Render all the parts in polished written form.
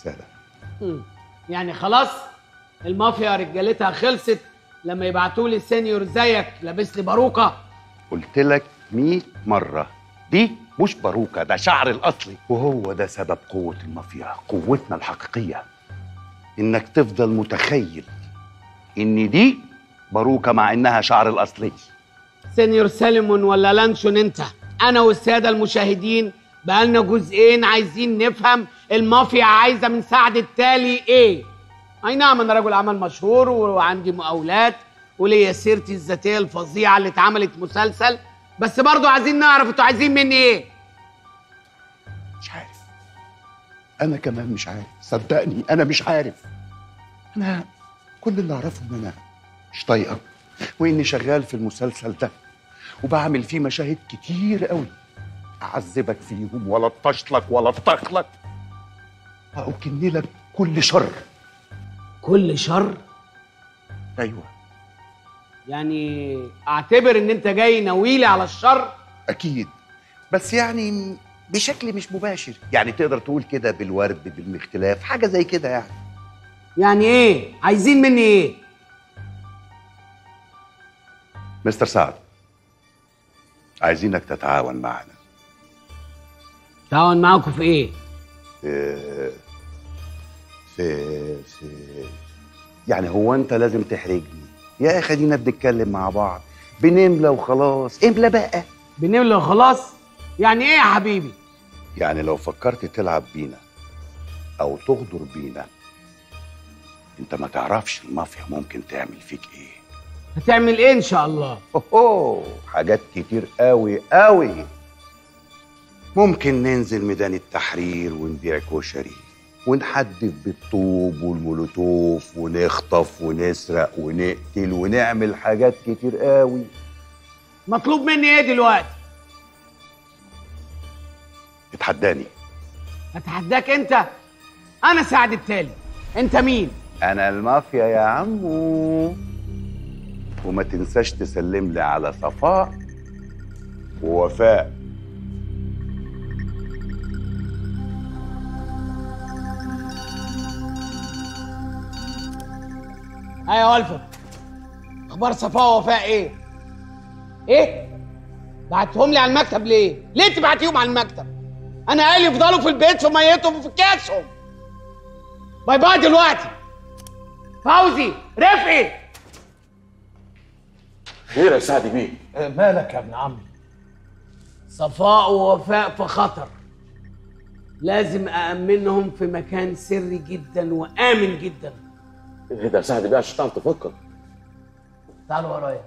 السادة. يعني خلاص المافيا رجالتها خلصت لما يبعتوا لي سينيور زيك لابس لي باروكه؟ قلت لك 100 مرة دي مش باروكة، ده شعر الأصلي، وهو ده سبب قوة المافيا، قوتنا الحقيقية. إنك تفضل متخيل إن دي باروكة مع إنها شعر الأصلي. سينيور سالمون ولا لانشون انت؟ انا والساده المشاهدين بقالنا جزئين عايزين نفهم المافيا عايزه من سعد التالي ايه. اي نعم انا رجل اعمال مشهور وعندي مقاولات وليا سيرتي الذاتيه الفظيعه اللي اتعملت مسلسل، بس برضو عايزين نعرف انتوا عايزين مني ايه. مش عارف، أنا كمان مش عارف، صدقني أنا مش عارف. أنا كل اللي أعرفه إن أنا مش طايقك، وإني شغال في المسلسل ده وبعمل فيه مشاهد كتير قوي، أعذبك فيهم ولا أطشلك ولا أطخلك، وأكن لك كل شر. كل شر؟ أيوه. يعني أعتبر إن أنت جاي ناويلي على الشر؟ أكيد، بس يعني بشكل مش مباشر، يعني تقدر تقول كده بالورد بالمختلاف، حاجة زي كده يعني. يعني إيه؟ عايزين مني إيه؟ مستر سعد، عايزينك تتعاون معنا. تعاون معاكم في إيه؟ في يعني هو أنت لازم تحرجني يا أخي، خلينا بنتكلم مع بعض، بنملى وخلاص. املى بقى. بنملى وخلاص؟ يعني إيه يا حبيبي؟ يعني لو فكرت تلعب بينا أو تغدر بينا، أنت ما تعرفش المافيا ممكن تعمل فيك إيه. هتعمل إيه إن شاء الله؟ حاجات كتير قوي قوي. ممكن ننزل ميدان التحرير ونبيع كشري ونحدف بالطوب والمولوتوف ونخطف ونسرق ونقتل ونعمل حاجات كتير قوي. مطلوب مني ايه دلوقتي؟ اتحداني. اتحداك انت؟ انا سعد التالي، انت مين؟ انا المافيا يا عمو، وما تنساش تسلم لي على صفاء ووفاء. ايوه الفت، اخبار صفاء ووفاء ايه؟ ايه؟ بعتهم لي على المكتب ليه؟ ليه تبعتيهم على المكتب؟ انا قال يفضلوا في البيت في ميتهم وفي كاسهم. باي باي دلوقتي. فوزي، رفقي. خير يا سعد بيه؟ مالك يا ابن عمي؟ صفاء ووفاء في خطر، لازم أأمنهم في مكان سري جدا وآمن جدا. ايه ده يا سعد بيه عشان تعرف تفكر؟ تعالوا ورايا.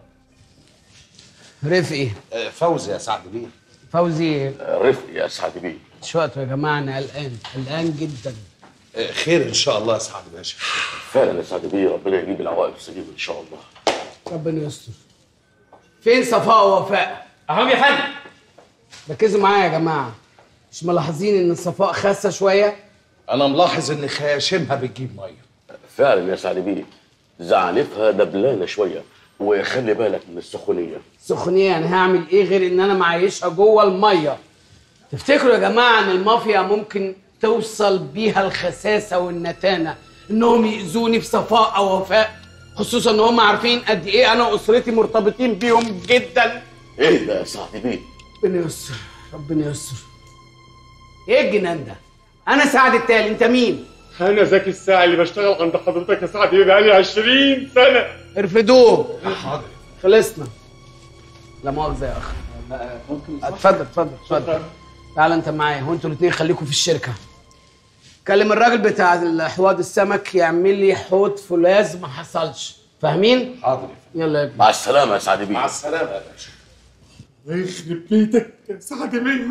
رفقي. فوزي يا سعد بيه. فوزي. رفقي يا سعد بيه. شو وقت يا جماعه، انا قلقان جدا. خير ان شاء الله يا سعد باشا. فعلا يا سعد بيه، ربنا يجيب العواقب السليمه ان شاء الله. ربنا يستر. فين صفاء ووفاء؟ اهم يا فندم. ركزوا معايا يا جماعه، مش ملاحظين ان صفاء خاسه شويه؟ انا ملاحظ ان خياشمها بتجيب ميه. فعلا يا سعد بيه، زعنفها دبلانه شويه، وخلي بالك من السخونيه. سخونيه؟ يعني هعمل ايه غير ان انا معيشها جوه الميه؟ تفتكروا يا جماعه ان المافيا ممكن توصل بيها الخساسه والنتانه انهم يأذوني في صفاء او وفاء، خصوصا ان هم عارفين قد ايه انا واسرتي مرتبطين بيهم جدا؟ ايه ده يا سعد بيه؟ ربنا يستر، ربنا يستر. ايه الجنان ده؟ انا سعد التالي، انت مين؟ انا زكي الساعي اللي بشتغل عند حضرتك يا سعد بيه بقالي 20 سنه. ارفدوه. حاضر. خلصنا. لا مؤاخذه يا اخ. اتفضل اتفضل اتفضل. تعال انت معايا، وانتوا الاثنين خليكم في الشركه. كلم الراجل بتاع حوض السمك يعمل لي حوض فولاذ ما حصلش، فاهمين؟ حاضر. يلا يا ابني. مع السلامه يا سعد بيه. مع السلامه يا باشا. يخرب بيتك يا سعد بيه.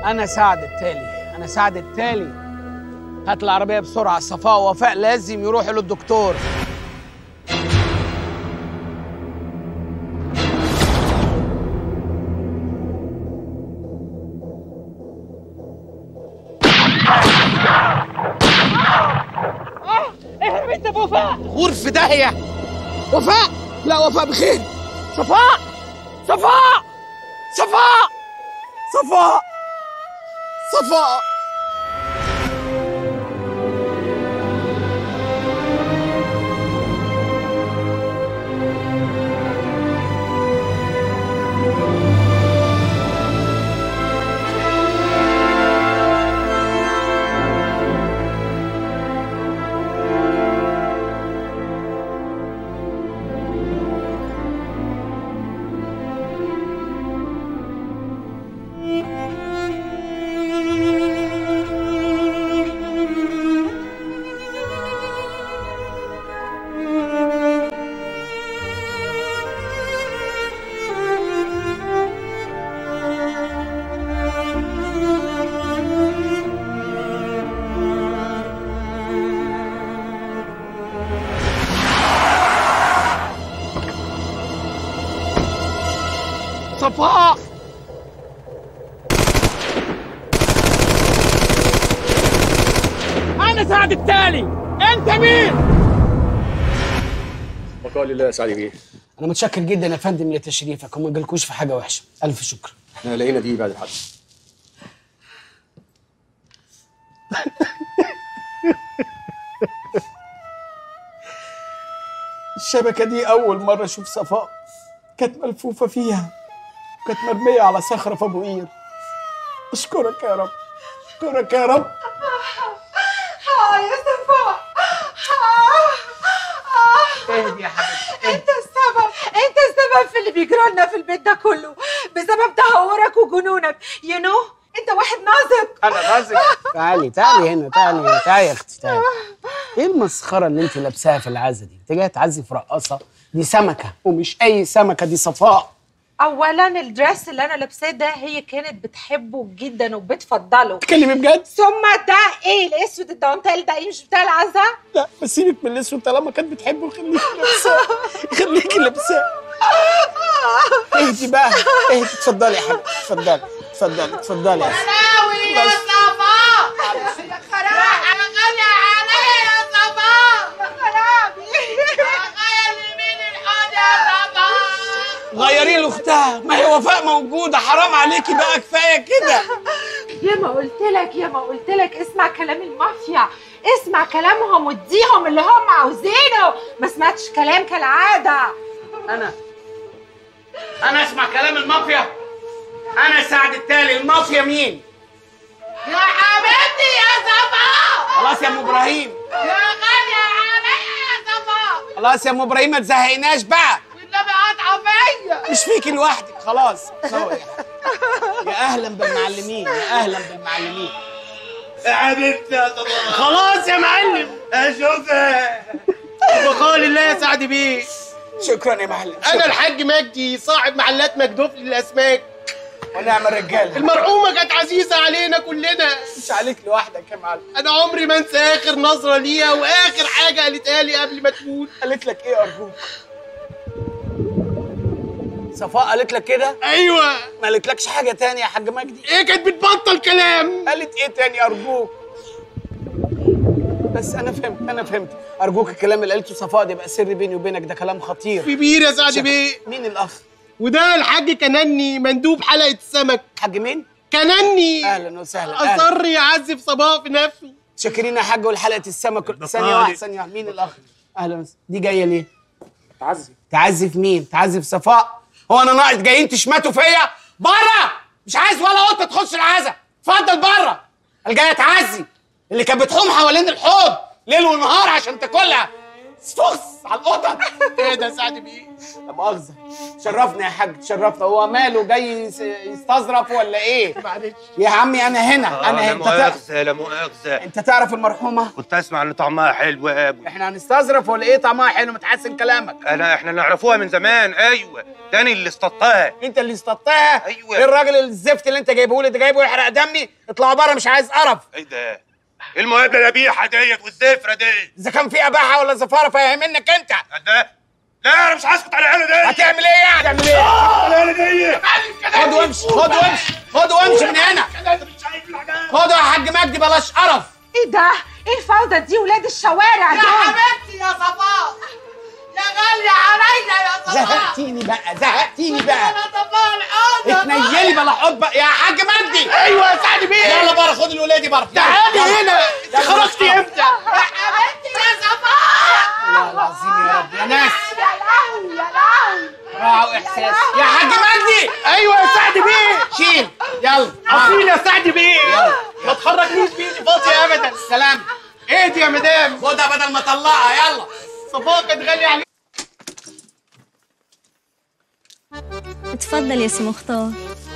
انا سعد التالي. هات العربيه بسرعه، صفاء ووفاء لازم يروحوا للدكتور. اهرب انت بوفاء. غور في داهيه. وفاء، لا وفاء بخير. صفاء. صفاء. أنا سعد التالي، أنت مين؟ بقاء لله يا سعد بيه. أنا متشكر جدا يا فندم لتشريفك، وما جالكوش في حاجة وحشة، ألف شكر. احنا لقينا دي بعد الحادثة. الشبكة دي أول مرة أشوف صفاء كانت ملفوفة فيها، كانت مرمية على صخرة في أبو قير. أشكرك يا رب، أشكرك يا رب. يا صفاء. اهدي يا حبيبتي. انت السبب في اللي بيجرى لنا في البيت ده كله، بسبب تهورك وجنونك. انت واحد نازك. أنا نازك؟ تعالي هنا، تعالي يا أختي، تعالي. إيه المسخرة اللي أنت لابساها في العزة دي؟ أنت جاية تعزي في رقاصة؟ دي سمكة، ومش أي سمكة، دي صفاء. اولا الدريس اللي انا لابساه ده هي كانت بتحبه جدا وبتفضله. تكلمي بجد؟ ثم ده ايه الاسود الدانتيل ده؟ ايه مش بتاع العزا؟ لا بس سيبك من الاسود، طالما كانت بتحبه خليكي لابساه. اهدي بقى، اهدي. اتفضلي يا حبيبتي، اتفضلي يا خلاوي يا صفاء. يا خلاوي انا غالي عليا يا صفاء. يا خلاوي غيري مين الحوض يا صفاء. غيري لاختها، ما هي وفاء موجوده، حرام عليكي بقى، كفايه كده. يا ما قلت لك اسمع كلام المافيا، اسمع كلامهم واديهم اللي هم عاوزينه. ما سمعتش كلام كالعاده. انا اسمع كلام المافيا؟ انا سعد التالي، المافيا مين؟ يا حبيبتي يا صفاء. خلاص يا ام ابراهيم. يا غالية عليا يا صفاء. خلاص يا ام ابراهيم، ما تزهقناش بقى. والنبي قاطعه فيا. مش فيكي لوحدك، خلاص. يا اهلا بالمعلمين، يا حبيبتي يا صباح. خلاص يا معلم. اشوفها. بقاء لله يا سعد بيه. شكرا يا معلم. انا الحاج مجدي صاحب محلات مجدوف للاسماك. ونعم الرجاله. المرحومه كانت عزيزه علينا كلنا. مش عليك لوحدك يا معلم. انا عمري ما انسى اخر نظره ليها واخر حاجه قالتها لي قبل ما تموت. قالت لك ايه ارجوك؟ صفاء قالت لك كده؟ ايوه. ما قالتلكش حاجه تانية يا حاج مجدي؟ ايه كانت بتبطل كلام. قالت ايه تاني ارجوك؟ بس انا فهمت. ارجوك الكلام اللي قالته صفاء ده يبقى سر بيني وبينك، ده كلام خطير كبير يا سعد بيه. مين الاخ؟ وده الحاج كنني مندوب حلقه السمك. حاج مين؟ كنني. اهلا وسهلا. اصر يعذب صباح في نفسه. شاكرين يا حاج ولحلقه السمك. ثانيه واحده. مين الاخ؟ اهلا وسهلا. دي جايه ليه؟ تعزي في مين؟ تعزي في صفاء؟ هو انا ناقص جايين تشمتوا فيا؟ بره! مش عايز ولا قطه تخش العزا، اتفضل بره. الجايه تعزي اللي كانت بتحوم حوالين الحوض ليل ونهار عشان تاكلها فخس على القطط. ايه ده يا سعد بيه؟ لا مؤاخذة، شرفنا يا حاج، شرفنا. هو ماله جاي يستظرف ولا ايه؟ معلش يا عمي انا هنا، انا لا هنا. مؤاخذة لا مؤاخذة. انت تعرف المرحومة؟ كنت اسمع ان طعمها حلو يا ابوي. احنا هنستظرف ولا ايه؟ طعمها حلو، متحسن كلامك. احنا نعرفوها من زمان. ايوه تاني اللي اصطدتها. انت اللي اصطدتها؟ ايوه. ايه الراجل الزفت اللي انت جايبه لي ده؟ جايبه يحرق دمي؟ اطلعوا بره، مش عايز قرف. ايه ده؟ ايه المقابله القبيحه ديت والزفره دي؟ اذا كان في اباحه ولا زفاره فاهم منك انت. ده لا انا مش هسكت على العيله دي. هتعمل ايه يعني؟ هتعمل ايه؟ على العيله دي. خد وامشي، خد وامشي، خد وامشي من هنا. خدوا يا حاج مجدي، بلاش قرف. ايه ده؟ ايه الفوضى دي؟ ولاد الشوارع يا دول. حبيبتي يا صفاء، يا غالية عليا يا صفاء. زهقتيني بقى، زهقتيني بقى. انا صفاء الحوضة. اتنيلي بلا حوض بقى يا حاج مجدي. ايوه يا سعد بيه. يلا بره، خد الولادي بره. تعالي هنا. انت خرجتي امتى؟ يا حبيبتي يا صفاء. والله العظيم يا رب يا ناس. يا لهوي يا لهوي. راعوا احساس يا حاج مجدي. ايوه يا سعد بيه. شيل يلا. اصيل يا سعد بيه. ما تخرجنيش بايدي فاضيه ابدا. سلام. ايه دي يا مدام؟ خدها بدل ما اطلقها. يلا. صفاء كانت غاليه عليك. اتفضل يا سي مختار.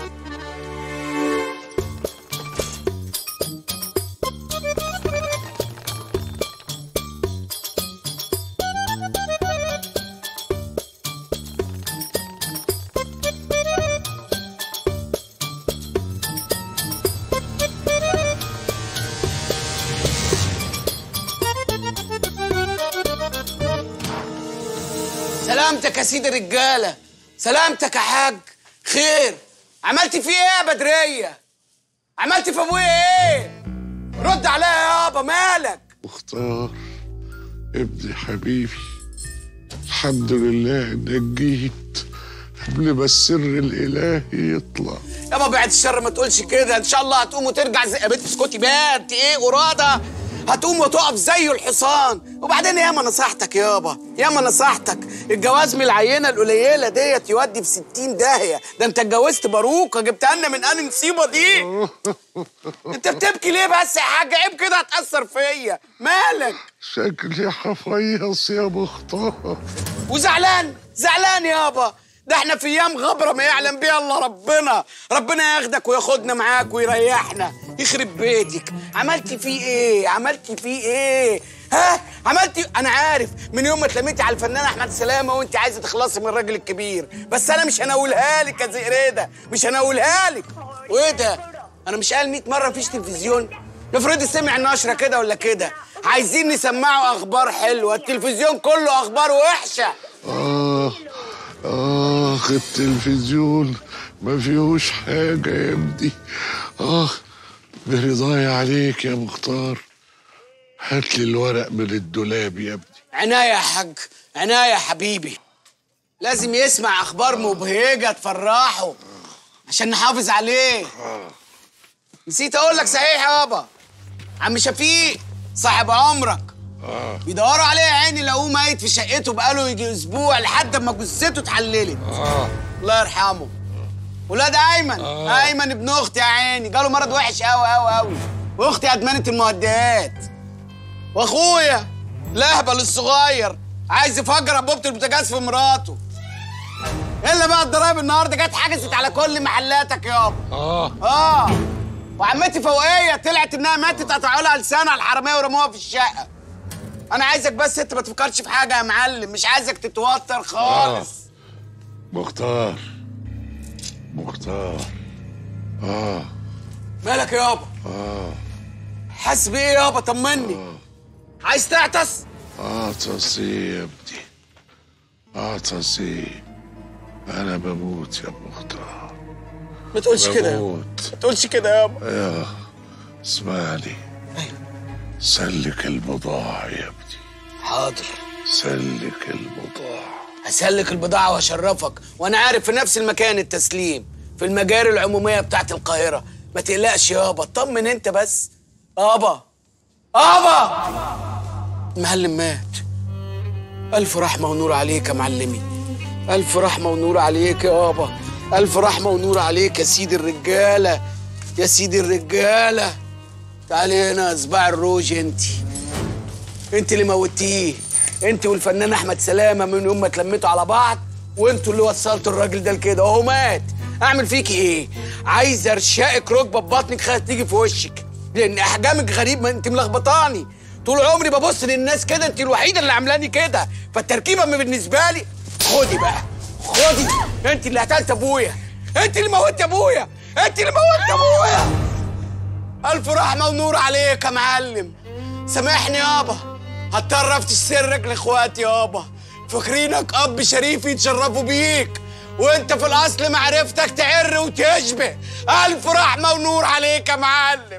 سلامتك يا سيدي الرجاله. سلامتك يا حاج. خير؟ عملتي فيه ايه يا بدريه؟ عملتي في ابويا ايه؟ رد عليا يابا، مالك؟ مختار ابني حبيبي، الحمد لله انك جيت قبل ما السر الالهي يطلع. يابا بعد الشر ما تقولش كده، ان شاء الله هتقوم وترجع زي يا بنت. اسكتي بقى، انت ايه قراده؟ هتقوم وتقف زي الحصان. وبعدين ياما نصحتك يابا، ياما نصحتك. الجواز من العينه القليله ديت يودي في 60 داهيه. ده انت اتجوزت باروكه، جبتها لنا من انهي مصيبه دي؟ انت بتبكي ليه بس يا حاج؟ عيب كده، هتاثر فيا. مالك؟ شكلي حفيص يا مختار. وزعلان؟ زعلان يابا؟ ده احنا في ايام غبره ما يعلم بيها الا ربنا. ربنا ياخدك وياخدنا معاك ويريحنا. يخرب بيتك. عملتي فيه ايه؟ عملتي فيه ايه؟ ها؟ عملتي؟ انا عارف من يوم ما اتلميتي على الفنان احمد سلامه وانت عايزه تخلصي من الراجل الكبير، بس انا مش هناولها لك يا زئريده، مش هناولها لك. وايه ده؟ انا مش قال 100 مره مفيش تلفزيون؟ افرضي سمع النشره كده ولا كده. عايزين نسمعوا اخبار حلوه، التلفزيون كله اخبار وحشه. التلفزيون ما فيهوش حاجة يا ابني. برضاي عليك يا مختار. هات لي الورق من الدولاب يا ابني. عناية يا حاج، عناية يا حبيبي. لازم يسمع اخبار مبهجة تفرحه عشان نحافظ عليه. نسيت اقول لك صحيح يابا، عم شفيق صاحب عمرك بيدوروا عليه يا عيني، لقوه ميت في شقته بقاله يجي اسبوع لحد ما جثته اتحللت. الله يرحمه. ولاد ايمن، ايمن ابن اختي يا عيني جاله مرض وحش قوي قوي قوي، واختي ادمنه المهدئات. واخويا الاهبل الصغير عايز يفجر انبوبه البوتاجاز في مراته. الا بقى الضرايب النهارده جت حجزت على كل محلاتك يابا. وعمتي فوقيه طلعت انها ماتت، قطعوا لها لسانها الحراميه ورموها في الشقه. انا عايزك بس انت ما تفكرش في حاجه يا معلم، مش عايزك تتوتر خالص. مختار مالك يابا؟ حاسس بايه يابا؟ طمني. عايز تعطس؟ اعطسي يا ابني، اعطسي. انا بموت يا مختار. ما تقولش كده يابا، ما تقولش كده يابا. اسمعني. سلك البضاعة يا ابني. حاضر. سلك البضاعة. هسلك البضاعة واشرفك، وانا عارف في نفس المكان التسليم في المجاري العمومية بتاعت القاهرة. ما تقلقش يابا، اطمن انت بس. ابا المعلم مات. الف رحمة ونور عليك يا معلمي، الف رحمة ونور عليك يابا، الف رحمة ونور عليك يا سيدي الرجالة، يا سيدي الرجالة. تعالي هنا يا صباع الروج. انت اللي موتيه، انت والفنان احمد سلامه من يوم ما اتلميتوا على بعض وانتوا اللي وصلتوا الراجل ده لكده وهو مات. اعمل فيكي ايه؟ عايز ارشقك ركبه ببطنك خايف تيجي في وشك لان احجامك غريب، ما انت ملخبطاني. طول عمري ببص للناس كده، انت الوحيده اللي عاملاني كده، فالتركيبه بالنسبه لي خدي بقى خدي. انت اللي قتلت ابويا، انت اللي موتت ابويا، انت اللي موتت ابويا. الف رحمه ونور عليك يا معلم. سامحني يابا، هضطر افتش سرك لاخواتي يابا، فاكرينك اب شريف يتشرفوا بيك وانت في الاصل معرفتك تعر وتشبه. الف رحمه ونور عليك يا معلم.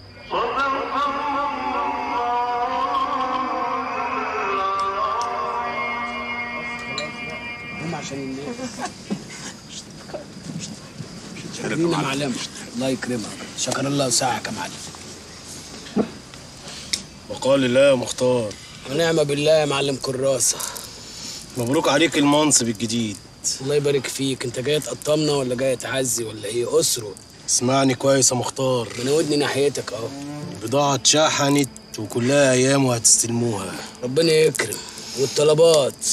هم عشان الناس شكرا يا معلم، الله يكرمك. شكر الله وسعك يا معلم. وقال الله يا مختار. ونعم بالله يا معلم كراسه. مبروك عليك المنصب الجديد. الله يبارك فيك. انت جاي تقطمنا ولا جاي تعزي ولا ايه؟ اسره. اسمعني كويس يا مختار، انا ودني ناحيتك اهو. البضاعه اتشحنت وكلها ايام وهتستلموها. ربنا يكرم. والطلبات؟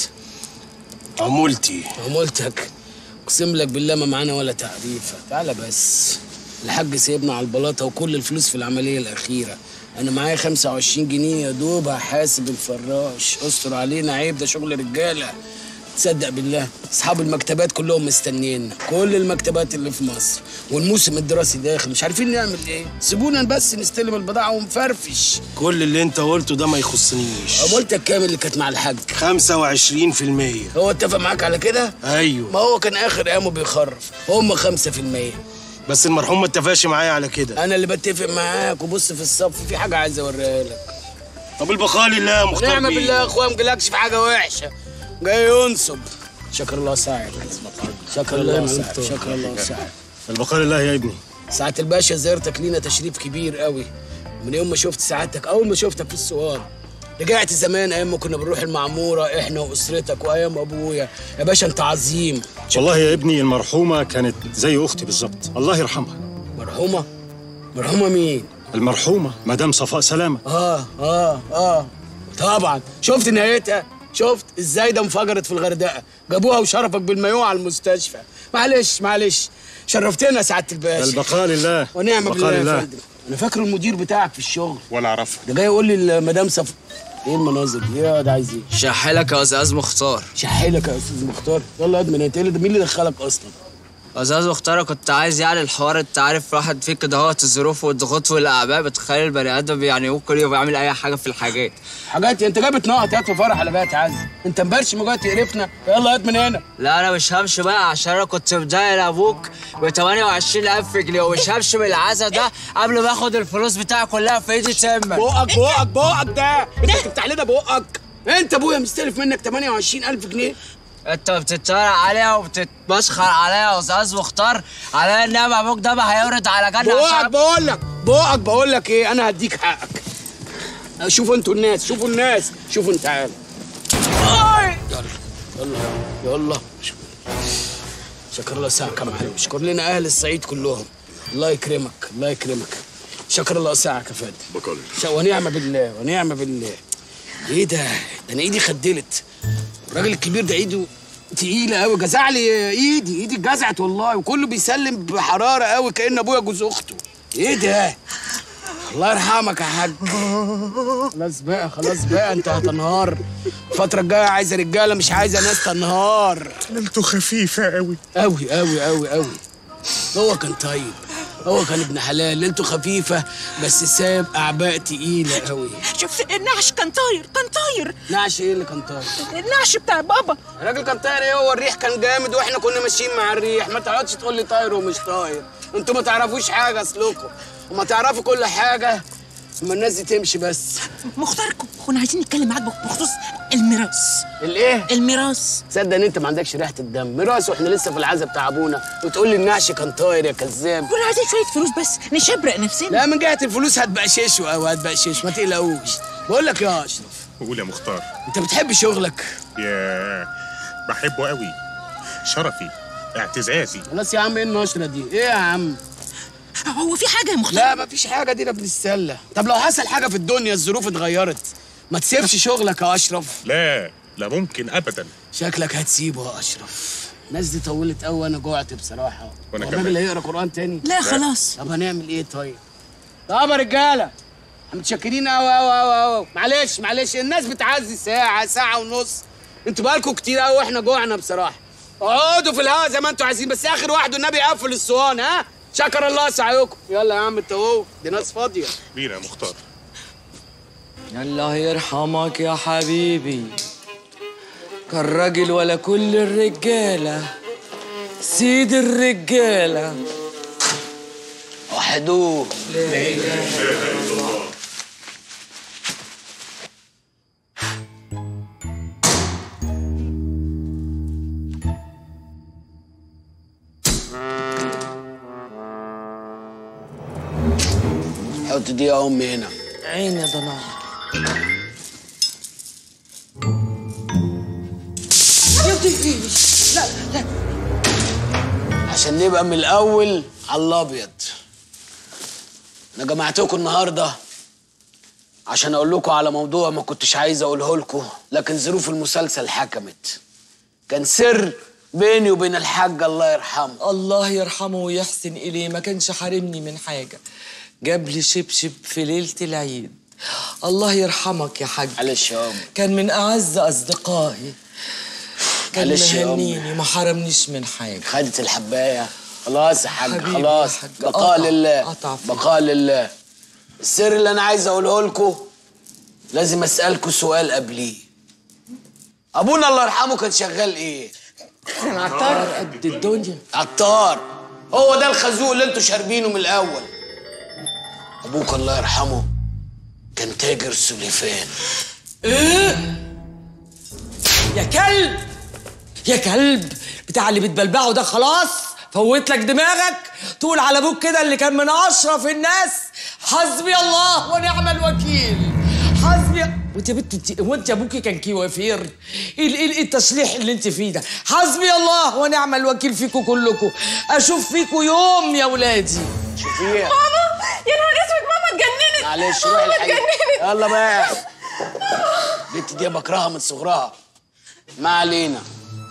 عمولتك اقسم لك بالله ما معانا ولا تعريفه. تعالى بس، الحاج سايبنا على البلاطه وكل الفلوس في العمليه الاخيره. انا معايا 25 جنيه يا دوب هحاسب الفراش. استر علينا، عيب ده شغل رجاله. تصدق بالله اصحاب المكتبات كلهم مستنينا، كل المكتبات اللي في مصر، والموسم الدراسي داخل مش عارفين نعمل ايه. سيبونا بس نستلم البضاعه ونفرفش. كل اللي انت قلته ده ما يخصنيش. عمولتك كام اللي كانت مع الحاج؟ 25%. هو اتفق معاك على كده؟ ايوه. ما هو كان اخر ايامه بيخرف، هم 5%. بس المرحوم ما اتفقش معايا على كده. انا اللي بتفق معاك. وبص في الصف في حاجه عايز اوريها لك. طب البقاء لله يا مختار. نعم بالله يا اخويا، ما جالكش في حاجه وحشه، جاي ينصب. شكر الله ساعد. شكر الله ساعد. شكر الله ساعد. البقاء لله يا ابني. سعادة الباشا زيارتك لينا تشريف كبير قوي. من يوم ما شفت سعادتك، اول ما شفتك في السوار رجعت زمان ايام ما كنا بنروح المعموره احنا واسرتك وايام ابويا. يا باشا انت عظيم. والله يا ابني المرحومه كانت زي اختي بالظبط، الله يرحمها. مرحومه؟ مرحومه مين؟ المرحومه مدام صفاء سلامه. طبعا شفت نهايتها. شفت ازاي ده انفجرت في الغردقه، جابوها وشرفك بالمايوه على المستشفى. معلش شرفتنا يا سعاده الباشا. البقاء لله. ونعم بالله يا فندم. انا فاكر المدير بتاعك في الشغل ولا اعرفه. ده جاي يقول لي المدام ايه المناظر دي؟ ايه ده عايز ايه؟ شحلك يا استاذ مختار. شحلك يا استاذ مختار؟ يلا يا ادمن، انت مين اللي دخلك اصلا؟ استاذ مختار كنت عايز يعني الحوار، انت عارف واحد فيك كده اهوت الظروف والضغوط والاعباء بتخلي البني ادم يعني ممكن يبقى يعمل اي حاجه في الحاجات. انت جاي بتنقط يا في فرح ولا جاي تعزي؟ انت مبرشم وجاي تقرفنا. يلا يا ادمن هنا. لا انا مش همشي بقى عشان انا كنت مدايل ابوك ب 28,000 جنيه ومش همشي من العزا ده قبل ما اخد الفلوس بتاعي كلها في ايدي تمك. بقك ده انت بتفتح لنا بقك. انت ابويا مستلف منك 28,000 جنيه. انت بتتريق عليا وبتتمسخر عليا يا استاذ مختار على ان ابوك ده ما هيورد على جنة. بقول لك ايه، انا هديك حقك. شوفوا انتوا الناس، شوفوا انت. تعال يلا شكر الله ساعك يا معلم. شكر لنا اهل الصعيد كلهم. الله يكرمك. شكر الله ساعك يا فندم. ونعم بالله. ايه ده انا ايدي خدلت. الراجل الكبير ده ايده تقيله قوي، جزع لي ايدي اتجزعت والله، وكله بيسلم بحراره قوي كأن ابويا جوز اخته. ايه ده؟ الله يرحمك يا حاج. خلاص بقى انت هتنهار. الفتره الجايه عايزه رجاله مش عايزه ناس تنهار. ليلته خفيفه قوي قوي. هو كان طيب، هو كان ابن حلال. ليلته خفيفه بس ساب اعباء تقيله قوي. شفت النعش كان طاير. نعش ايه اللي كان طاير؟ النعش بتاع بابا. الراجل كان طاير ايه؟ هو الريح كان جامد واحنا كنا ماشيين مع الريح. ما تقعدش تقول لي طاير ومش طاير. انتوا ما تعرفوش حاجه اصلكم، وما تعرفوا كل حاجه اما الناس دي تمشي بس. مختاركم كنا عايزين نتكلم معاك بخصوص الميراث. الايه؟ الميراث. تصدق ان انت ما عندكش ريحه الدم. ميراث واحنا لسه في العزا بتاع ابونا وتقول لي النعش كان طاير يا كذاب. كنا عايزين شويه فلوس بس نشبرق نفسنا. لا من جهه الفلوس هتبقششوا ما تقلقوش. بقول لك يا اشرف. قول يا مختار. انت بتحب شغلك؟ بحبه قوي، شرفي، اعتزازي. خلاص يا عم، ايه النشره دي؟ ايه يا عم؟ هو في حاجه يا مختار؟ لا مفيش حاجه، دي ابن السله. طب لو حصل حاجه في الدنيا، الظروف اتغيرت، ما تسيبش شغلك يا اشرف. لا لا ممكن ابدا. شكلك هتسيبه يا اشرف. الناس دي طولت قوي وانا جوعت بصراحه. وانا كمان الراجل هيقرا قران تاني؟ لا خلاص. طب هنعمل ايه طيب؟ طب يا رجاله متشكرين قوي. معلش الناس بتعزي ساعه ونص. انتوا بقالكم كتير قوي واحنا جوعنا بصراحه. اقعدوا في الهوا زي ما انتوا عايزين، بس اخر واحد والنبي يقفل الصوان. ها شكر الله سعيكم. يلا يا عم انت اهو، دي ناس فاضيه. بينا يا مختار. الله يرحمك يا حبيبي، كان راجل ولا كل الرجاله، سيد الرجاله وحدوه. لا اله الا الله. حط دي يا امي هنا. عين يا ضناع. لا عشان نبقى من الاول على الابيض. انا جمعتكم النهارده عشان اقول لكم على موضوع ما كنتش عايز اقوله لكم، لكن ظروف المسلسل حكمت. كان سر بيني وبين الحاج الله يرحمه. الله يرحمه ويحسن اليه، ما كانش حارمني من حاجه. جاب لي شبشب في ليله العيد. الله يرحمك يا حاج. معلش يا امي. كان من اعز اصدقائي. كان مهنيني ما حرمنيش من حاجه. خدت الحبايه. خلاص يا حاج خلاص. بقاء لله بقاء لله. السر اللي انا عايز اقوله لكم لازم اسالكم سؤال قبليه. ابونا الله يرحمه كان شغال ايه؟ كان عطار قد الدنيا. عطار. هو ده الخازوق اللي انتوا شاربينه من الاول. ابوك الله يرحمه كان تاجر سليفان. ايه يا كلب يا كلب، بتاع اللي بتبلبعه ده خلاص فوت لك دماغك. تقول على ابوك كده اللي كان من اشرف الناس. حسبي الله ونعم الوكيل. حسبي. وانت يا بنت وانت ابوكي كان كوافير؟ ايه التشليح اللي انت فيه ده؟ حسبي الله ونعم الوكيل فيكم كلكم. اشوف فيكم يوم يا ولادي. شوفيها ماما. يا نهار اسود ماما اتجننت. معلش روحي الحقيقة. يلا بقى. البنت دي بكرهها من صغرها. ما علينا.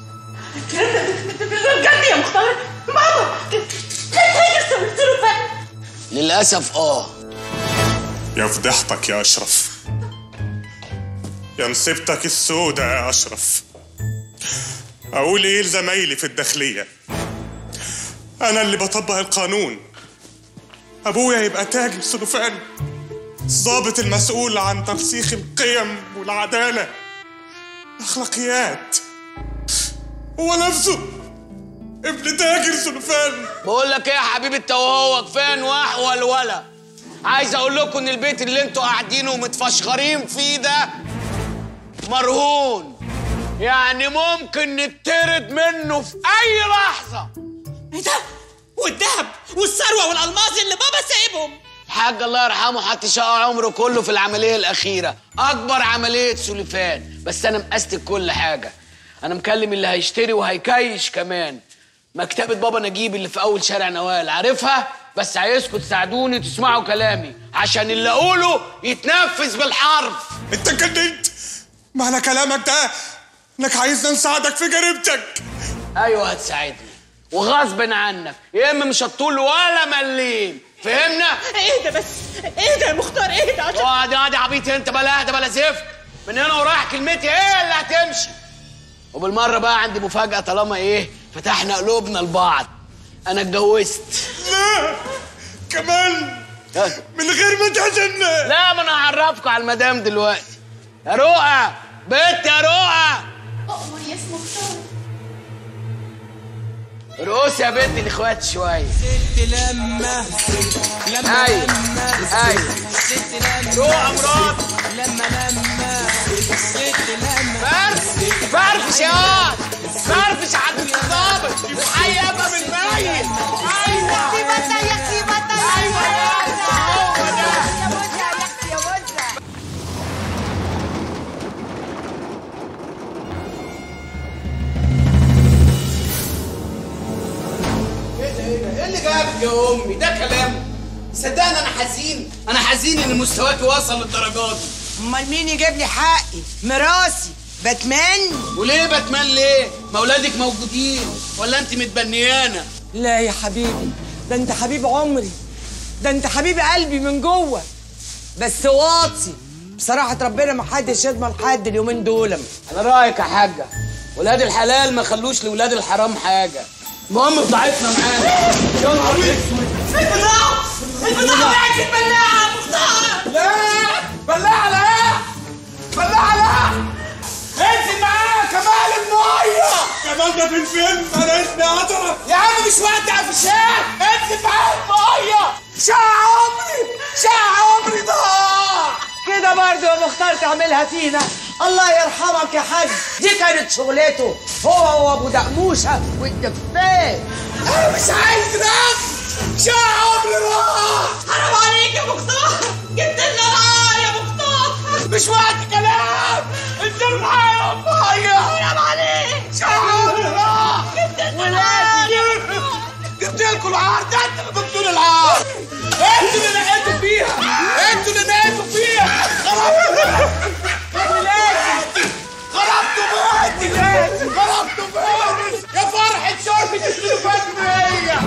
بجد يا مختار ماما كانت سلوفان. للاسف يا فضحتك يا اشرف، يا نصيبتك السودة يا اشرف. اقول ايه لزمايلي في الداخليه؟ انا اللي بطبق القانون. ابويا يبقى تاجر سلوفان، الضابط المسؤول عن ترسيخ القيم والعداله الاخلاقيات، هو نفسه ابن تاجر سلوفان. بقول لك ايه يا حبيبي انت وهو كفايه نواح والولا. عايز اقول لكم ان البيت اللي انتوا قاعدينه ومتفشخرين فيه ده مرهون، يعني ممكن نتطرد منه في اي لحظه. ايه ده؟ والذهب والثروه والالماس اللي بابا سايبهم. الحاج الله يرحمه حط شقى عمره كله في العمليه الاخيره، اكبر عمليه سليفان. بس انا مقستك كل حاجه. انا مكلم اللي هيشتري وهيكيش كمان. مكتبه بابا نجيب اللي في اول شارع نوال، عارفها؟ بس عايزكم تساعدوني تسمعوا كلامي عشان اللي اقوله يتنفذ بالحرف. انت اتجننت؟ معنى كلامك ده انك عايزنا نساعدك في جريمتك. ايوه هتساعدني وغصب عنك، يا اما مش هتطول ولا مليم. فهمنا؟ ايه ده بس؟ ايه ده يا مختار؟ ايه ده؟ اقعد عبيط انت. بلا اهدى بلا زفت. من هنا ورايح كلمتي ايه اللي هتمشي. وبالمره بقى عندي مفاجاه طالما ايه فتحنا قلوبنا لبعض. انا اتجوزت. لا كمان من غير ما تعزمنا. لا ما انا هعرفكم على المدام دلوقتي. يا رؤى بنت يا رؤى. أؤمر يا اسم مختار. رؤوس يا بنت الاخوات شويه. ست لما ايوه ست لما رؤى مراد. لما ست لما فرفش يا واد. فرفش عند الضابط. الحي ابقى من ميت. ايوه سيبتها يا سيبتها. ايوه يا بوجه يا بوجه. ايه اللي جابك يا امي؟ ده كلام؟ صدقني انا حزين ان مستواكي وصل للدرجات دي. امال مين يجيب لي حقي؟ مراسي باتمان. وليه باتمان ليه؟ ما اولادك موجودين ولا انت متبنيانه؟ لا يا حبيبي، ده انت حبيب عمري، ده انت حبيب قلبي من جوه، بس واطي بصراحة ربنا ما حدش يضمن حد اليومين دول. على رايك يا حاجه، ولاد الحلال ما خلوش لولاد الحرام حاجه. المهم بضاعتنا معانا. يا نهار اسود، البضاعة بقت في البلاعة يا مختار. لا بلاعة لا، بلاعة لا، انزل معايا كمال الميه. كمال ده في الفيلم فرقتني عطرة يا عم مش وقت عفشات، انزل معايا الميه. شقى عمري ضاع كده برضه يا مختار تعملها فينا. الله يرحمك يا حاج، دي كانت شغلته هو وابو دقموشه والدفاف. انا مش عايز رفض، شقى عمري راح. حرام عليك يا مختار، جبت لنا نار يا مختار. مش وقت كلام، انزل معايا الميه. حرام عليك، شقى عمري راح. جبت لنا نار يا مختار. جبت لكم العار ده، انتوا اللي جبتوا لي العار. انتوا اللي نقيتوا فيها، انتوا اللي نقيتوا فيها. خربتوا بيتي يا فرحة شربة السلوفانية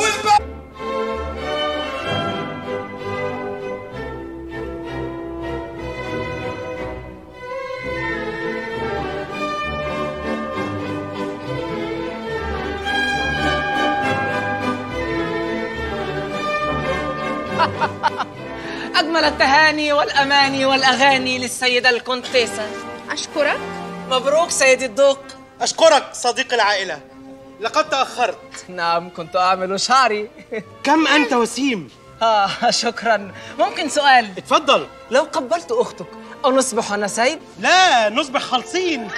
أجمل التهاني والأماني والأغاني للسيدة الكونتيسة. أشكرك. مبروك سيدي الدوق. أشكرك صديق العائلة، لقد تأخرت. نعم كنت أعمل شعري. كم أنت وسيم؟ شكرا. ممكن سؤال؟ اتفضل. لو قبلت أختك أو نصبح نسيب؟ لا، نصبح خالصين.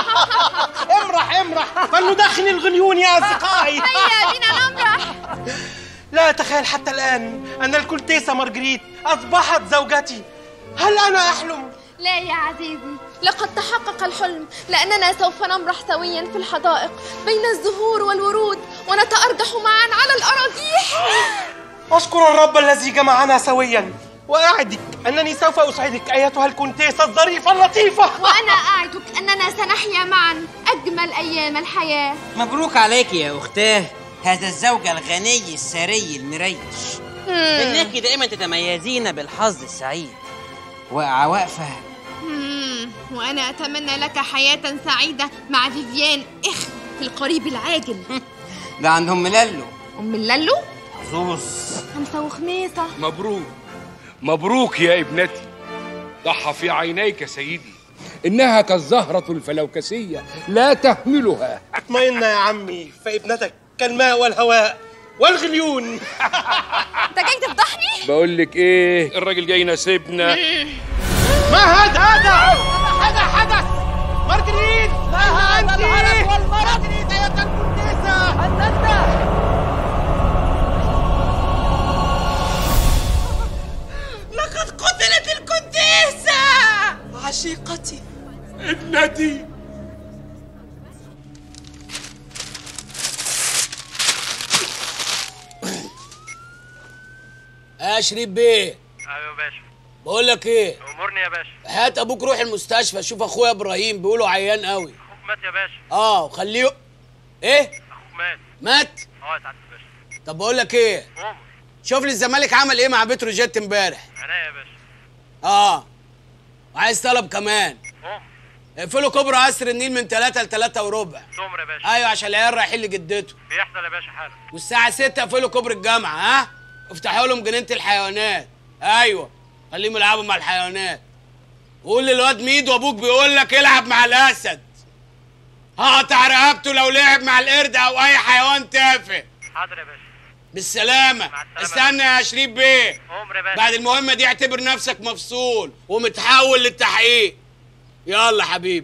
امرح فلندخن الغليون يا أصدقائي. هيا بنا نمرح. لا أتخيل حتى الآن أن الكونتيسة مارغريت أصبحت زوجتي. هل أنا أحلم؟ لا يا عزيزي، لقد تحقق الحلم، لأننا سوف نمرح سويا في الحدائق بين الزهور والورود ونتأرجح معا على الأراجيح. أشكر الرب الذي جمعنا سويا، وأعدك أنني سوف أسعدك أيتها الكونتيسة الظريفة اللطيفة. وأنا أعدك أننا سنحيا معا أجمل أيام الحياة. مبروك عليك يا أختاه، هذا الزوج الغني الثري المريش. إنك دائما تتميزين بالحظ السعيد. وعواقفه. وأنا أتمنى لك حياة سعيدة مع فيفيان في القريب العاجل. ده عند أم لالو. أم لالو؟ حظوظ. خمسة وخميسة. مبروك يا ابنتي، ضحى في عينيك سيدي، إنها كالزهرة الفلوكسية لا تهملها. اطمئن يا عمي، فابنتك كالماء والهواء والغليون. أنت جاي تفضحني؟ بقول لك إيه، الراجل جاي يناسبنا. ما هذا حدث مارغريت. ما أنت مارغريت يا الكونتيسة. لقد قتلت الكونتيسة عشيقتي ابنتي. شريف بيه. ايوه يا باشا. بقول لك ايه، امرني يا باشا. هات ابوك روح المستشفى، شوف اخويا ابراهيم بيقولوا عيان قوي. اخوك مات يا باشا. وخليه ايه؟ اخوك مات؟ يا سعاده الباشا. طب بقول لك ايه، شوف لي الزمالك عمل ايه مع بتروجيت امبارح. عينيا يا باشا. وعايز طلب كمان. اقفلوا كوبري قصر النيل من 3 ل 3 وربع. تمر يا باشا. ايوه عشان العيال رايحين لجدته. بيحصل يا باشا حالا. والساعه 6 اقفلوا كوبري الجامعه. افتحوا لهم جنينه الحيوانات. ايوه خليهم يلعبوا مع الحيوانات. قول للواد ميدو ابوك بيقول لك العب مع الاسد. هقطع رقبته لو لعب مع القرد او اي حيوان تافه. حاضر يا باشا. بالسلامه. استنى يا شريف بيه. عمر يا باشا. بعد المهمه دي اعتبر نفسك مفصول ومتحول للتحقيق. يلا حبيبي.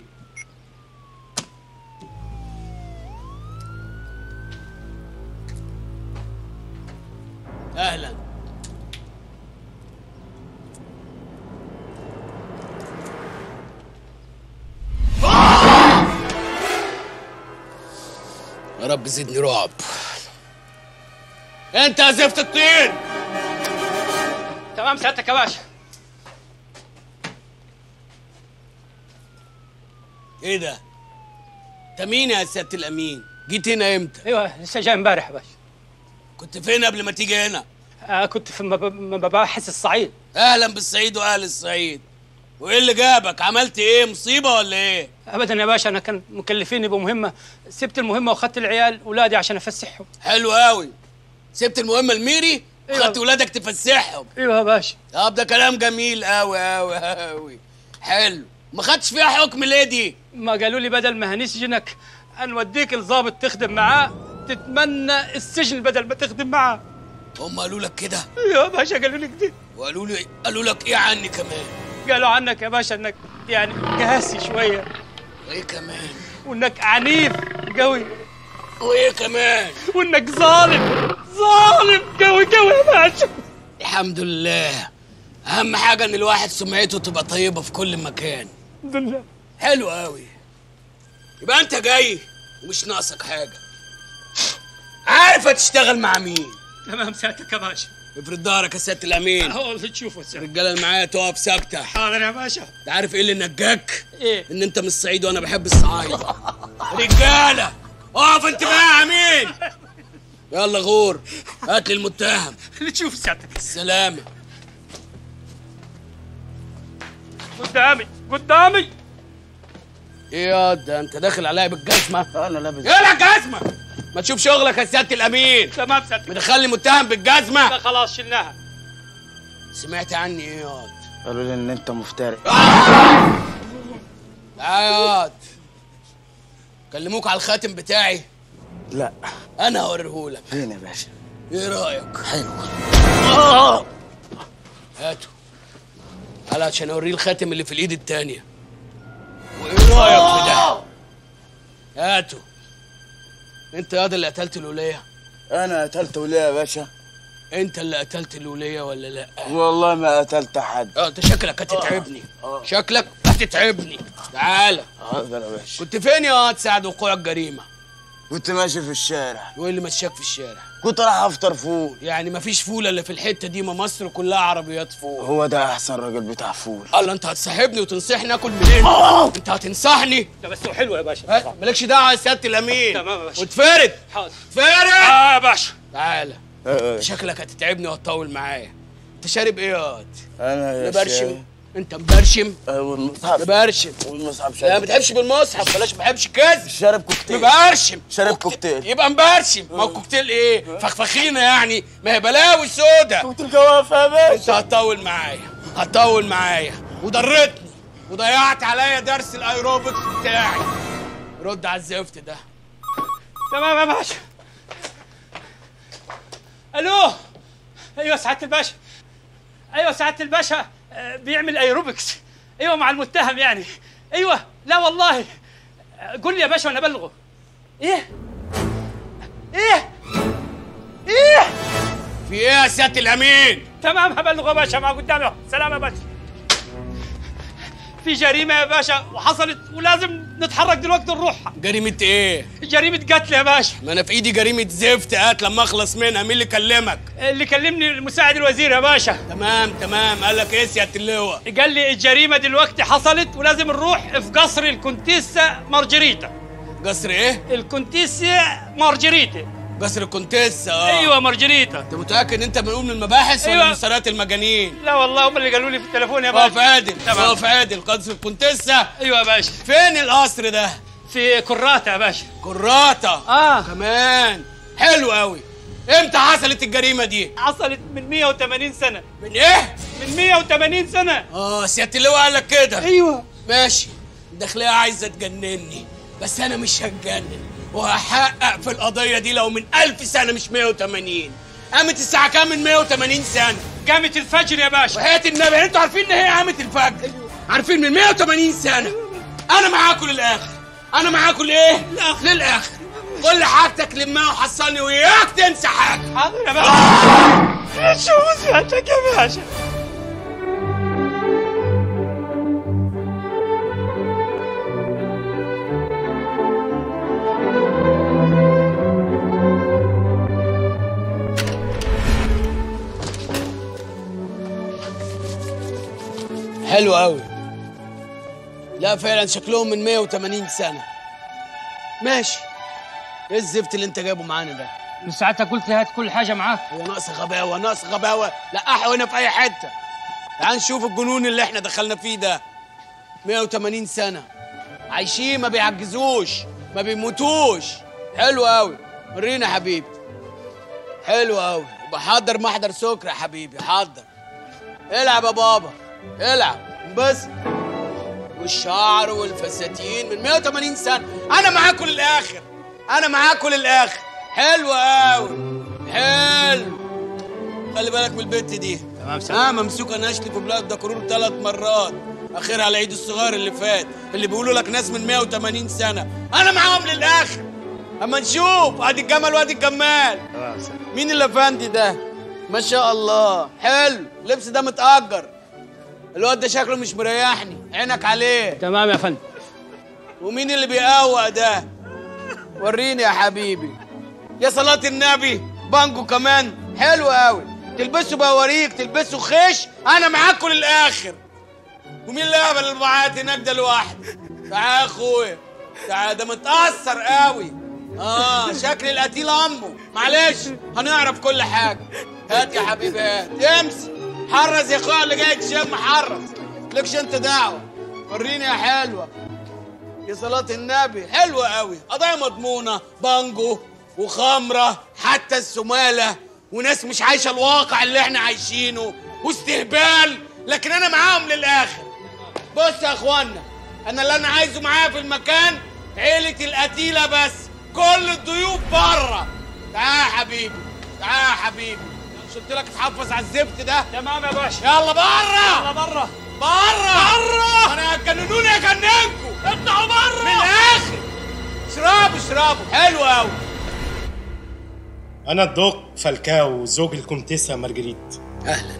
اهلا. يا رب زدني رعب. انت يا زفت الطين. تمام سيادتك يا باشا. ايه ده؟ انت مين يا سياده الامين؟ جيت هنا امتى؟ ايوه لسه جاي امبارح يا باشا. كنت فين قبل ما تيجي هنا؟ كنت في مباحث الصعيد. اهلا بالصعيد واهل الصعيد. وايه اللي جابك؟ عملت ايه؟ مصيبه ولا ايه؟ ابدا يا باشا، انا كان مكلفيني بمهمه، سبت المهمه واخدت العيال ولادي عشان افسحهم. حلو قوي. سبت المهمه الميري وخدت ولادك تفسحهم. ايوه يا باشا. طب ده كلام جميل قوي قوي قوي. حلو. ما خدتش فيها حكم ليه دي؟ ما قالوا لي بدل ما هنسجنك هنوديك الضابط تخدم معاه، تتمنى السجن بدل ما تخدم معاه. هم قالوا لك كده؟ ايوه يا باشا قالوا لي كده. قالوا لك ايه عني كمان؟ قالوا عنك يا باشا انك يعني قاسي شويه. وايه كمان؟ وانك عنيف قوي. وايه كمان؟ وانك ظالم قوي قوي يا باشا. الحمد لله. اهم حاجه ان الواحد سمعته تبقى طيبه في كل مكان. الحمد لله. حلو قوي. يبقى انت جاي ومش ناقصك حاجه. عارف هتشتغل مع مين؟ تمام سيادتك يا باشا. افرد ظهرك يا سياده الامين. اهو اللي تشوفه سيادتك. الرجاله اللي معايا تقف ثابته. حاضر يا باشا. انت عارف ايه اللي نجاك؟ ايه؟ ان انت من الصعيد وانا بحب الصعايده. رجاله اقف انت بقى يا مين؟ يلا غور هات لي المتهم. اللي تشوفه سيادتك. السلامه. قدامي. ايه يا ده انت داخل عليا بالجزمه؟ انا لابس. ايه الجزمه؟ ما تشوف شغلك يا سياده الامين. تمام سيادتك. مدخلني متهم بالجزمه؟ لا خلاص شلناها. سمعت عني ايه يا واد؟ قالوا لي ان انت مفتري. لا يا واد. كلموك على الخاتم بتاعي؟ لا. انا هوريهولك. فين يا باشا؟ ايه رايك؟ حلو. هاته. قال عشان اوريه الخاتم اللي في الايد التانيه. وايه رايك في ده؟ هاته. انت يا اللي قتلت الوليه؟ انا قتلت وليه يا باشا؟ انت اللي قتلت الوليه ولا لا؟ والله ما قتلت حد. انت شكلك هتتعبني. شكلك هتتعبني. تعالى. حاضر يا باشا. كنت فين يا واد ساعة وقوع الجريمه؟ كنت ماشي في الشارع. وايه اللي مشاك في الشارع؟ كنت رايح افطر فول. يعني مفيش فول الا في الحته دي؟ ما مصر كلها عربيات فول. هو ده احسن راجل بتاع فول. الله انت هتصاحبني وتنصحني اكل منين؟ انت هتنصحني؟ ده بس هو حلو يا باشا. مالكش دعوه يا سياده الامين. تمام يا باشا. وتفرد. حاضر. تفرد. يا باشا. تعالى. شكلك هتتعبني وهتطول معايا. انت شارب ايه يا واد؟ انا يا مبرشم. انت مبرشم؟ والمصحف. مبرشم. والمصحف لا ما بتحبش بالمصحف. بلاش ما بحبش كده. شارب كوكتيل. مبرشم. شارب كوكتيل. يبقى مبرشم. ما هو كوكتيل ايه؟ فخفخينه يعني. ما هي بلاوي سودا. كوكتيل جوافه يا باشا. انت هتطول معايا وضرتني وضيعت عليا درس الايروبكس بتاعي. رد على الزفت ده. تمام يا باشا. الو. ايوه سعاده الباشا. ايوه سعاده الباشا. بيعمل ايروبكس. ايوه مع المتهم يعني. ايوه. لا والله. قول لي يا باشا وانا ابلغه. ايه في ايه يا سياده الامين؟ تمام هبلغه يا باشا. مع قدامي. سلام يا باشا. في جريمه يا باشا وحصلت ولازم نتحرك دلوقتي نروحها. جريمه ايه؟ جريمه قتل يا باشا. ما انا في ايدي جريمه زفت قتل. لما اخلص منها مين اللي كلمك؟ اللي كلمني المساعد الوزير يا باشا. تمام. قال لك ايه سياده اللواء؟ قال لي الجريمه دلوقتي حصلت ولازم نروح في قصر الكونتيسا مارجريتا. قصر ايه؟ الكونتيسا مارجريتا. قصر الكونتيسا. ايوه مارجريتا. انت متاكد ان انت منقول من المباحث ولا من سرايات المجانين؟ لا والله هم اللي قالوا لي في التليفون يا باشا. اقف عادل. قصر الكونتيسا. ايوه يا باشا. فين القصر ده؟ في كراتا يا باشا. كراتا. كمان. حلو قوي. امتى حصلت الجريمه دي؟ حصلت من 180 سنه. من ايه؟ من 180 سنه. سياده اللواء قال لك كده. ايوه. ماشي. الداخليه عايزه تجنني بس انا مش هتجنن وهحقق في القضيه دي لو من 1000 سنه مش 180. قامت الساعه كام من 180 سنه؟ قامت الفجر يا باشا. وحياة النبي انتوا عارفين ان هي قامت الفجر. عارفين من 180 سنه. انا معاكم للاخر. انا معاكم لايه؟ للاخر. كل حاجتك لمها وحصلني وياك تنسى حاجه. حاضر يا باشا. شوف سيادتك يا باشا. حلو قوي. لا فعلا شكلهم من 180 سنة. ماشي. ايه الزفت اللي انت جايبه معانا ده؟ من ساعتها قلت هات كل حاجة معاك. هو ناقص غباوة ناقص غباوة، لقحوا هنا في أي حتة. تعال نشوف الجنون اللي احنا دخلنا فيه ده. 180 سنة عايشين، ما بيعجزوش ما بيموتوش. حلو قوي، ورينا يا حبيبي. حلو قوي، يبقى حضر محضر سكر يا حبيبي، حضر. العب يا بابا العب، انبسط. والشعر والفساتين من 180 سنة. أنا معاكم للآخر، أنا معاكم للآخر. حلو قوي، حلو. خلي بالك من البت دي. تمام سلام. ممسوكة نشل في بلاد دكرور 3 مرات، آخرها العيد الصغير اللي فات، اللي بيقولوا لك ناس من 180 سنة. أنا معاهم للآخر. أما نشوف أدي الجمل وأدي الجمال. تمام سلام. مين الأفندي ده؟ ما شاء الله، حلو. اللبس ده متأجر. الواد ده شكله مش مريحني، عينك عليه. تمام يا فندم. ومين اللي بيقوق ده؟ وريني يا حبيبي. يا صلاة النبي، بانجو كمان. حلو قوي. تلبسوا بواريك، تلبسوا خش. أنا معاكم للآخر. ومين اللي قابل المعاد هناك ده لوحده؟ تعال يا أخويا تعال، ده متأثر قوي. شكل القتيل أمه. معلش هنعرف كل حاجة. هات يا حبيبي هات، امسك حرز يا أخويا اللي جاي تشم، حرز لكش أنت دعوة. وريني يا حلوة. يا صلاة النبي، حلوة قوي. قضايا مضمونة، بانجو وخمرة، حتى السمالة، وناس مش عايشة الواقع اللي احنا عايشينه، واستهبال. لكن أنا معاهم للآخر. بص يا أخوانا، أنا اللي أنا عايزه معايا في المكان عيلة القتيلة بس. كل الضيوف بره. تعال يا حبيبي تعال يا حبيبي. مش قلت لك اتحفظ على الزفت ده؟ تمام يا باشا. يلا بره. يلا بره بره. انا هتجننوني اجننكم. اطلعوا بره من الاخر. اشربوا. حلو قوي. أنا الدوق فالكاو، زوج الكونتيسة مارجريت. أهلا.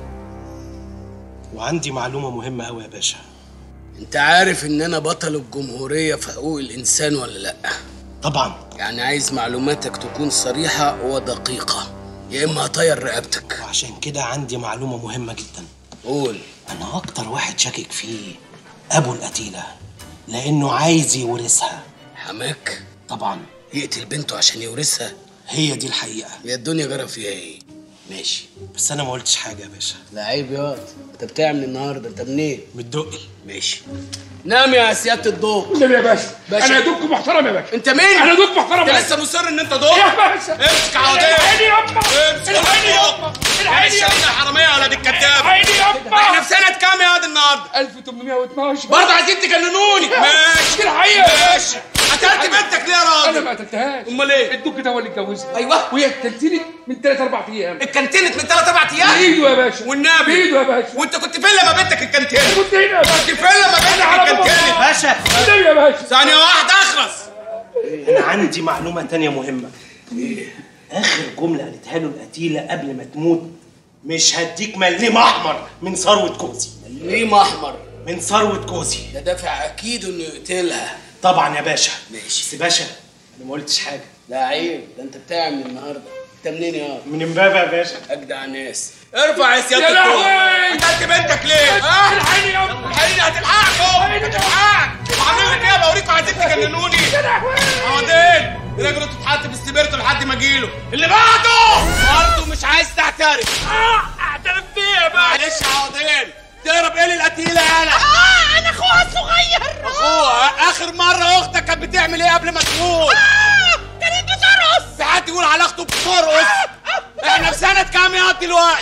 وعندي معلومة مهمة أوي يا باشا. أنت عارف إن أنا بطل الجمهورية في حقوق الإنسان ولا لأ؟ طبعا. يعني عايز معلوماتك تكون صريحة ودقيقة، يا إما هطير رقبتك. وعشان كده عندي معلومة مهمة جدا. قول. أنا أكتر واحد شاكك فيه أبو القتيلة، لأنه عايز يورثها. حماك؟ طبعا. يقتل بنته عشان يورثها؟ هي دي الحقيقة. هي الدنيا جرى فيها ايه؟ ماشي. بس أنا ما قلتش حاجة يا باشا. لا عيب يا واد. أنت بتعمل النهارده؟ أنت منين؟ من الدقي. ماشي. نام يا سيادة الضوء. النبي يا باشا. أنا دوك محترم يا باشا. أنت مين؟ أنا دوك محترم. أنت لسه مصر إن أنت ضوء؟ يا باشا. امسك عوضين. العيني يابا. امسك العيني يابا. العيني يابا. يا حرامية يا ولاد الكداب. العيني يابا. إحنا في سنة كام يا واد النهارده؟ 1812. برضه عايزين تجننوني. ماشي. الحقيقة. ماشي. قتلت بنتك ليه يا راجل؟ أنا ما قتلتهاش. أمال إيه؟ الدوك ده هو اللي اتجوزها. أيوه. وهي اتكلتلت من 3-4 أيام. اتكنتلت من 3-4 أيام؟ بإيده يا باشا. والنبي. بإيده يا باشا. وأنت كنت فين لما بنتك اتكنتلت؟ كنت هنا يا باشا. كنت فين لما بنتك اتكنتلت؟ باشا. النبي يا باشا. ثانية واحدة أخلص. أنا عندي معلومة تانية مهمة. آخر جملة قالتها له القتيلة قبل ما تموت: مش هديك مليم أحمر من ثروة كوزي. مليم أحمر من ثروة كوزي. ده دافع أكيد إنه يقتلها. طبعا يا باشا. ماشي. بس باشا أنا ما قلتش حاجة. لا عيب، ده أنت بتعمل النهارده. أنت منين يا؟ من إمبابة يا باشا. أجدع ناس. ارفع يا سيادة يا الضوء. لهوي. قتلت بنتك ليه؟ الحقيني يابا. الحقيني هتلحقكم. هتلحقك. وعاملين لك إيه؟ بوريكم عايزين تجننوني. يا لهوي. عوضين. رجله تتحط في السبيرتو لحد ما أجيله. اللي بعده برضه مش عايز تعترف. اعترف بيه يا باشا. معلش يا عوضين. تهرب ايه للقتيلة يالا؟ انا اخوها الصغير. اخوها؟ اخر مرة اختك كانت بتعمل ايه قبل ما تموت؟ كانت بترقص. في حد يقول على اخته بترقص؟ احنا في سنة كام يا دلوقتي؟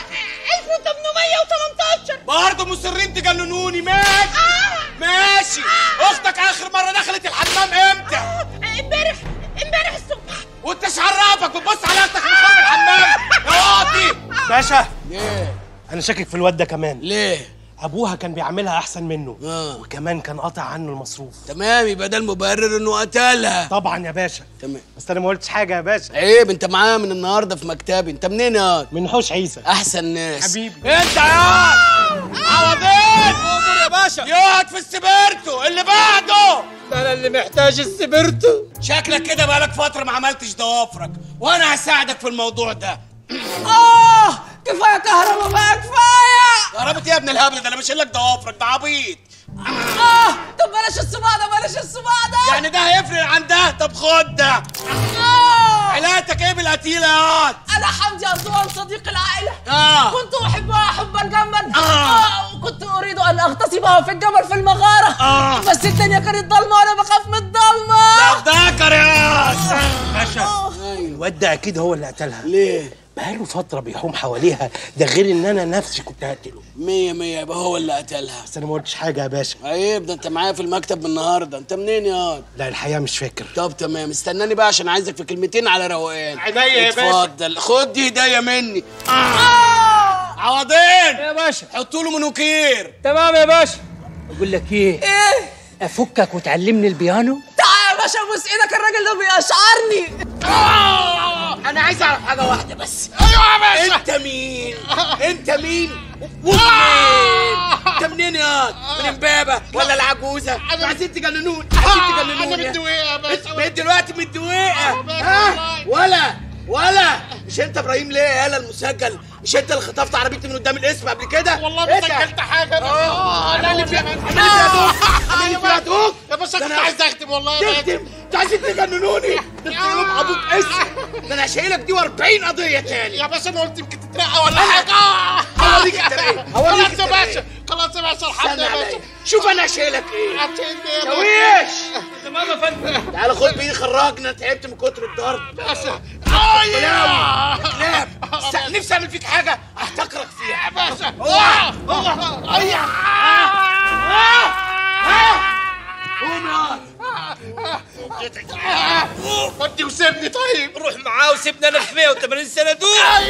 1818. برضه مصرين تجننوني. ماشي. اختك اخر مرة دخلت الحمام امتى؟ امبارح الصبح. وانت ايش عرفك بتبص على اختك من خرم الحمام؟ يا واطي. باشا. ليه؟ أنا شاكك في الواد ده كمان. ليه؟ أبوها كان بيعملها أحسن منه. وكمان كان قاطع عنه المصروف. تمام، يبقى ده المبرر إنه قتلها. طبعا يا باشا. تمام. بس أنا ما قلتش حاجة يا باشا. عيب، أنت معايا من النهارده في مكتبي. أنت منين يا؟ من حوش عيسى. أحسن ناس. حبيبي. أنت يا عوضين. أمر يا باشا. يقعد في السبيرتو اللي بعده. أنا اللي محتاج السبرتو. شكلك كده بقالك فترة ما عملتش ضوافرك، وأنا هساعدك في الموضوع ده. كفايه كهرباء بقى، كفايه. كهرباء إيه يا ابن الهبل ده؟ أنا بشيل لك ضوافرك، ده عبيط. طب بلاش الصباع ده، بلاش الصباع ده. يعني ده هيفرق عن ده؟ طب خد ده. علاقتك ايه بالقتيله يا واد؟ انا حمدي أرطوان صديق العائله. كنت احبها حبا جما. وكنت اريد ان اغتصبها في الجبل في المغاره. بس الدنيا كانت ضلمه وانا بخاف من الضلمه. لا افتكر يا باشا، الواد ده اكيد هو اللي قتلها. ليه؟ بقاله فترة بيحوم حواليها، ده غير ان انا نفسي كنت هقتله. 100 100 يبقى هو اللي قتلها. بس انا ما قلتش حاجة يا باشا. عيب، ده انت معايا في المكتب من النهارده، انت منين يا واد؟ لا الحقيقة مش فاكر. طب تمام، استناني بقى عشان عايزك في كلمتين على روقان. عينيا يا باشا. اتفضل، خد دي هدية مني. عوضين يا باشا، حطوا له منوكير. تمام يا باشا. بقول لك ايه؟ افكك وتعلمني البيانو؟ تعال يا باشا ابوس ايدك، الراجل ده بيشعرني. انا عايز اعرف حاجة واحدة بس. ايوه يا باشا. انت مين؟ انت مين؟ ومنين؟ انت منين يا واد؟ من امبابة ولا العجوزة؟ انتوا عايزين تجننوني، عايزين تجننوني. انا متدويقة يا باشا. بقيت دلوقتي متدويقة. ها؟ ولا مش انت ابراهيم ليه يالا المسجل؟ مش انت اللي خطفت عربيتي من قدام الاسم قبل كده؟ والله ما سجلت حاجة. انا اللي فيها دوك. يا باشا كنت عايز اختم والله يا باشا. انتوا عايزين تجننوني. تقولوا ابوك اسم. ده انا شايلك دي و40 قضية تاني. يا باشا انا قلت يمكن تترقى ولا حاجة. هوريك الترقية. خلاص يا باشا، خلاص يا باشا، الحمد لله يا باشا. شوف انا شايلك ايه. هتشيلني ايه يا شويش. تمام يا فندم. تعالى خد بايدي خرجنا، تعبت من كتر الضرب. باشا. كلاب. نفسي اعمل فيك حاجة احتقرك فيها. يا باشا. قوم يا ودي وسيبني طيب. روح معاه وسيبني انا في 180 سنة دول.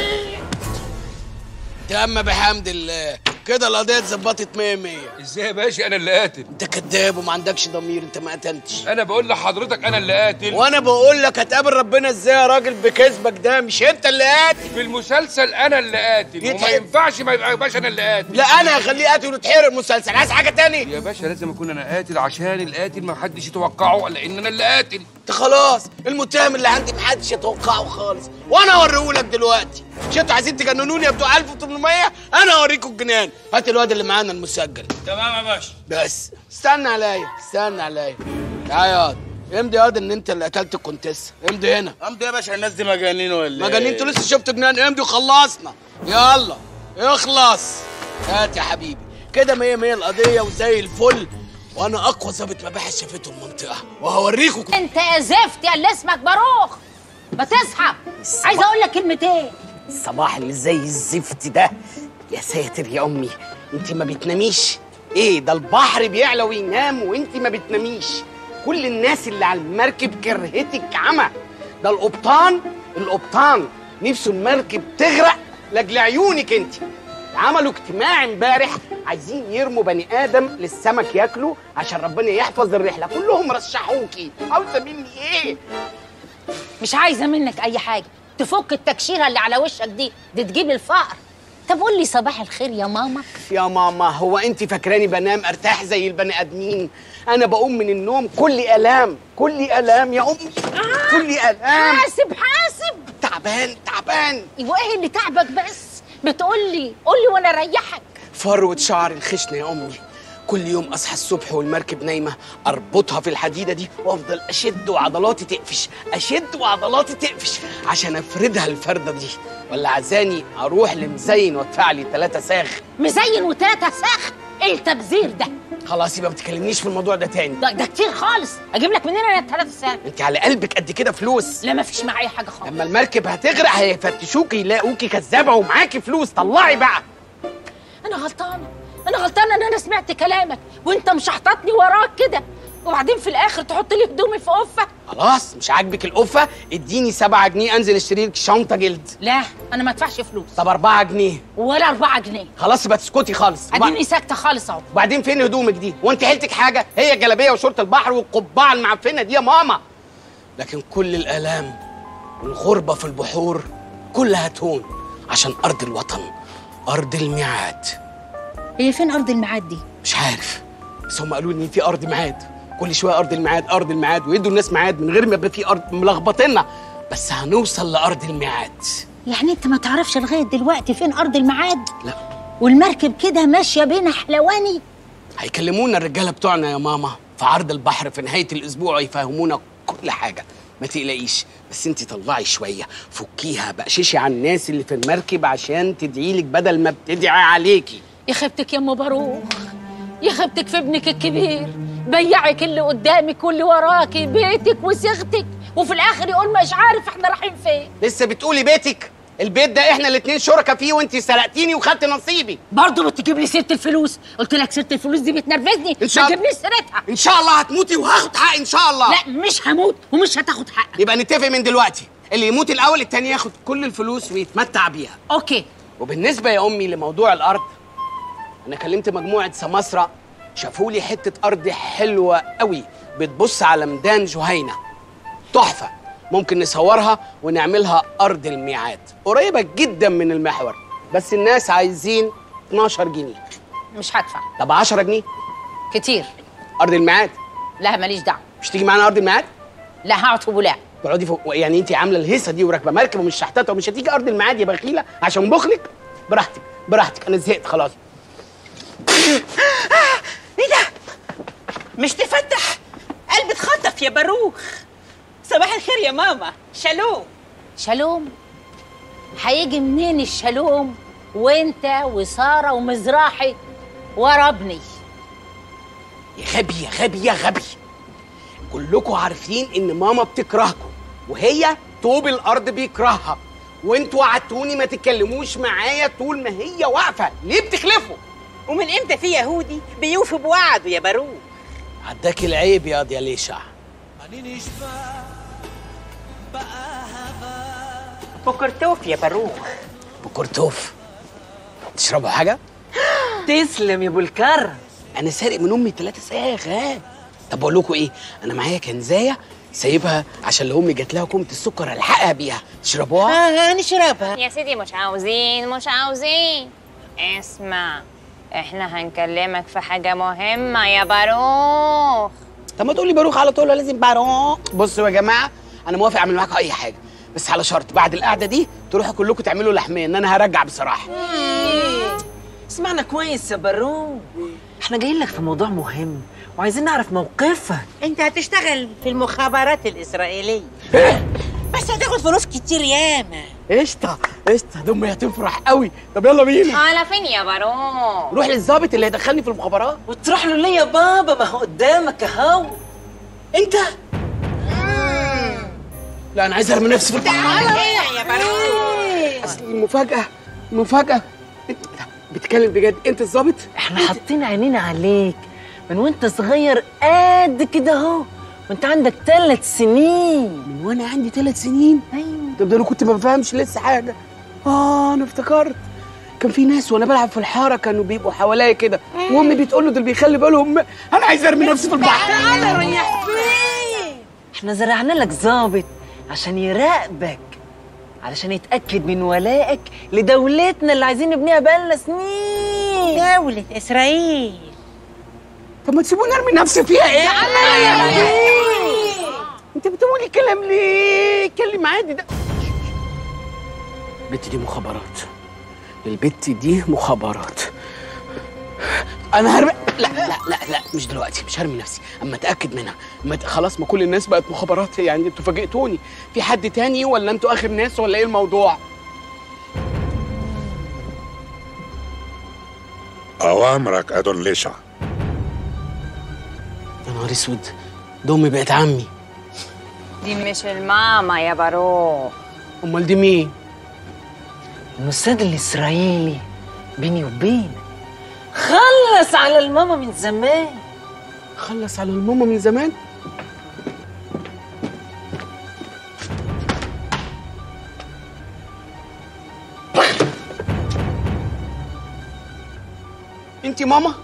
تم بحمد الله، كده القضية اتظبطت 100 100. ازاي يا باشا انا اللي قاتل؟ انت كذاب وما عندكش ضمير، انت ما قتلتش. انا بقول لحضرتك انا اللي قاتل. وانا بقول لك هتقابل ربنا ازاي يا راجل بكذبك ده؟ مش انت اللي قاتل. في المسلسل انا اللي قاتل وما ينفعش ما يبقى باشا انا اللي قاتل. لا انا هخليه قاتل وتحرق المسلسل. عايز حاجة تاني؟ يا باشا لازم اكون انا قاتل عشان القاتل ما حدش يتوقعه لان انا اللي قاتل. انت خلاص المتهم اللي عندي محدش يتوقعه خالص، وانا اوريهولك دلوقتي. مش انتوا عايزين تجننوني يا بتوع 1800؟ انا اوريكم الجنان. هات الواد اللي معانا المسجل. تمام يا باشا. بس استنى عليا، استنى عليا. تعالى يا واد، امضي يا واد ان انت اللي قتلت الكونتيسة. امضي هنا. امضي يا باشا، الناس دي مجانين ولا ايه؟ مجانين؟ انتوا لسه شفتوا جنان؟ امضي وخلصنا. يلا اخلص. هات يا حبيبي، كده 100 100 القضية وزي الفل، وانا اقوى ظابط مباحث شافته المنطقة وهوريكم. انت يا زفت يا اللي اسمك باروخ، ما تصحى. عايزه اقول لك كلمتين. الصباح اللي زي الزفت ده، يا ساتر يا امي، انت ما بتناميش؟ ايه ده البحر بيعلى وينام وانت ما بتناميش؟ كل الناس اللي على المركب كرهتك عمى. ده القبطان نفسه المركب تغرق لاجل عيونك انت. عملوا اجتماع امبارح عايزين يرموا بني ادم للسمك ياكله عشان ربنا يحفظ الرحله، كلهم رشحوكي. عاوزه مني ايه؟ مش عايزه منك اي حاجه، تفك التكشيره اللي على وشك دي تجيب الفقر. طب قول لي صباح الخير يا ماما. يا ماما، هو انت فاكراني بنام ارتاح زي البني ادمين؟ انا بقوم من النوم كل الام يا امي، كل الام. حاسب تعبان. وايه اللي تعبك بس؟ بتقول لي قول لي وانا اريحك. فروة شعر الخشنه يا امي، كل يوم اصحى الصبح والمركب نايمه اربطها في الحديده دي وافضل اشد وعضلاتي تقفش عشان افردها الفرده دي. ولا عايزاني اروح لمزين وادفع لي 3 ساغ؟ مزين و3 ساغ؟ ايه التبذير ده؟ خلاص يبقى ما تكلمنيش في الموضوع ده تاني. ده كتير خالص، اجيب لك منين انا 3 ساغ؟ انت على قلبك قد كده فلوس. لا مفيش معايا حاجه خالص. لما المركب هتغرق هيفتشوكي يلاقوكي كذابه ومعاكي فلوس. طلعي بقى. انا غلطانه ان انا سمعت كلامك وانت مش هحططني وراك كده، وبعدين في الاخر تحط لي هدومي في قفه. خلاص مش عاجبك القفه؟ اديني 7 جنيه انزل اشتري لك شنطه جلد. لا انا ما ادفعش فلوس. طب 4 جنيه؟ ولا 4 جنيه. خلاص يبقى تسكتي خالص. اديني ساكته خالص اهو. وبعدين فين هدومك دي؟ وانت حيلتك حاجه؟ هي الجلابيه وشورت البحر والقبعه المعفنه دي يا ماما. لكن كل الالام والغربه في البحور كلها هتهون عشان ارض الوطن، ارض الميعاد. هي فين ارض الميعاد دي؟ مش عارف، بس هم قالوا لي ان في ارض ميعاد. كل شويه ارض الميعاد ويدوا الناس ميعاد من غير ما يبقى في ارض. ملخبطينا، بس هنوصل لارض الميعاد. يعني انت ما تعرفش لغايه دلوقتي فين ارض الميعاد؟ لا. والمركب كده ماشيه بين حلواني؟ هيكلمونا الرجاله بتوعنا يا ماما في عرض البحر في نهايه الاسبوع يفهمونا كل حاجه، ما تقلقيش. بس انت طلعي شويه، فكيها بقششي على الناس اللي في المركب عشان تدعيلك بدل ما بتدعي عليكي. يا خيبتك يا ام باروخ، يا خيبتك في ابنك الكبير، بيعك اللي قدامك واللي وراكي، بيتك وصيغتك، وفي الاخر يقول مش عارف احنا رايحين فين. لسه بتقولي بيتك؟ البيت ده احنا الاتنين شركاء فيه، وانت سرقتيني وخدت نصيبي. برضه بتجيب لي سيره الفلوس؟ قلت لك سيره الفلوس دي بتنرفزني، ما تجيبليش سيرتها. ان شاء الله هتموتي وهاخد حقي ان شاء الله. لا مش هموت ومش هتاخد حقك. يبقى نتفق من دلوقتي، اللي يموت الاول التاني ياخد كل الفلوس ويتمتع بيها. اوكي. وبالنسبه يا امي لموضوع الارض، انا كلمت مجموعه سماسره شافوا لي حته ارض حلوه قوي بتبص على ميدان جهينه، تحفه، ممكن نصورها ونعملها ارض الميعاد، قريبه جدا من المحور، بس الناس عايزين 12 جنيه. مش هدفع. طب 10 جنيه؟ كتير. ارض الميعاد؟ لا ماليش دعوه. مش تيجي معانا ارض الميعاد؟ لا هقعد في بولاق. تقعدي فوق؟ يعني انت عامله الهيصه دي وراكبه مركب ومش شحتاته ومش هتيجي ارض الميعاد يا بخيله عشان بخلك؟ براحتك براحتك، انا زهقت خلاص. ايه ده؟ مش تفتح؟ قلبي اتخطف يا باروخ. صباح الخير يا ماما. شالوم. شالوم؟ هيجي منين الشالوم وانت وساره ومزراحي ورا ابني؟ يا غبي يا غبي يا غبي، كلكم عارفين ان ماما بتكرهكم وهي طوب الارض بيكرهها، وانتوا وعدتوني ما تتكلموش معايا طول ما هي واقفه، ليه بتخلفوا؟ ومن امتى في يهودي بيوفي بوعده يا باروخ؟ عداك العيب ياض يا ليشع. بكرتوف يا باروخ. بكرتوف؟ تشربوا حاجه؟ تسلم يا ابو الكرم. انا سارق من امي 3 صاغ. طب بقول لكم ايه، انا معايا كنزايه سايبها عشان لو امي جات لها كومه السكر الحقها بيها، تشربوها؟ نشربها يا سيدي. مش عاوزين. اسمع، احنا هنكلمك في حاجه مهمه يا باروخ. طب ما تقولي باروخ على طول، لازم باروخ. بصوا يا جماعه، انا موافق اعمل معاكم اي حاجه، بس على شرط بعد القعده دي تروحوا كلكم تعملوا لحميه، ان انا هرجع بصراحه. اسمعنا كويس يا باروخ، احنا جايين لك في موضوع مهم وعايزين نعرف موقفك. انت هتشتغل في المخابرات الاسرائيليه. بس هتاخد فلوس كتير ياما. قشطه قشطه، امي هتفرح قوي. طب يلا بينا. على فين يا باروخ؟ روح للظابط اللي هيدخلني في المخابرات. وتروح له ليه يا بابا؟ ما هو قدامك اهو. انت؟ لا انا عايز ارمي نفسي في البحر. تعالى هنا يا باروخ. اصل مفاجاه. انت بتتكلم بجد؟ انت الظابط؟ احنا حاطين عينينا عليك من وانت صغير قد كده اهو، وانت عندك 3 سنين. من وانا عندي 3 سنين؟ ايوه. طب ده انا كنت ما بفهمش لسه حاجه. انا افتكرت كان في ناس وانا بلعب في الحاره كانوا بيبقوا حواليا كده، وامي بتقول له دول بيخلي بالهم. انا عايز ارمي نفسي في البحر. تعالى ريح فين. احنا زرعنا لك ظابط عشان يراقبك، علشان يتأكد من ولائك لدولتنا اللي عايزين نبنيها بقالنا سنين، دولة إسرائيل. طب ما تسيبوني ارمي نفسي فيها. ايه؟ انت بتقولي كلام ليه؟ اتكلم عادي. ده البت دي مخابرات، البت دي مخابرات. انا هرمي. لا مش دلوقتي، مش هرمي نفسي اما اتاكد منها. خلاص، ما كل الناس بقت مخابرات، يعني انتوا فاجئتوني. في حد تاني ولا انتوا اخر ناس ولا ايه الموضوع؟ اوامرك ادون ليشع. يا نهار اسود، ده امي بقت عمي. دي مش الماما يا باروخ. امال دي مين؟ الموساد الاسرائيلي بيني وبينك. خلص على الماما من زمان. خلص على الماما من زمان؟ انتي ماما؟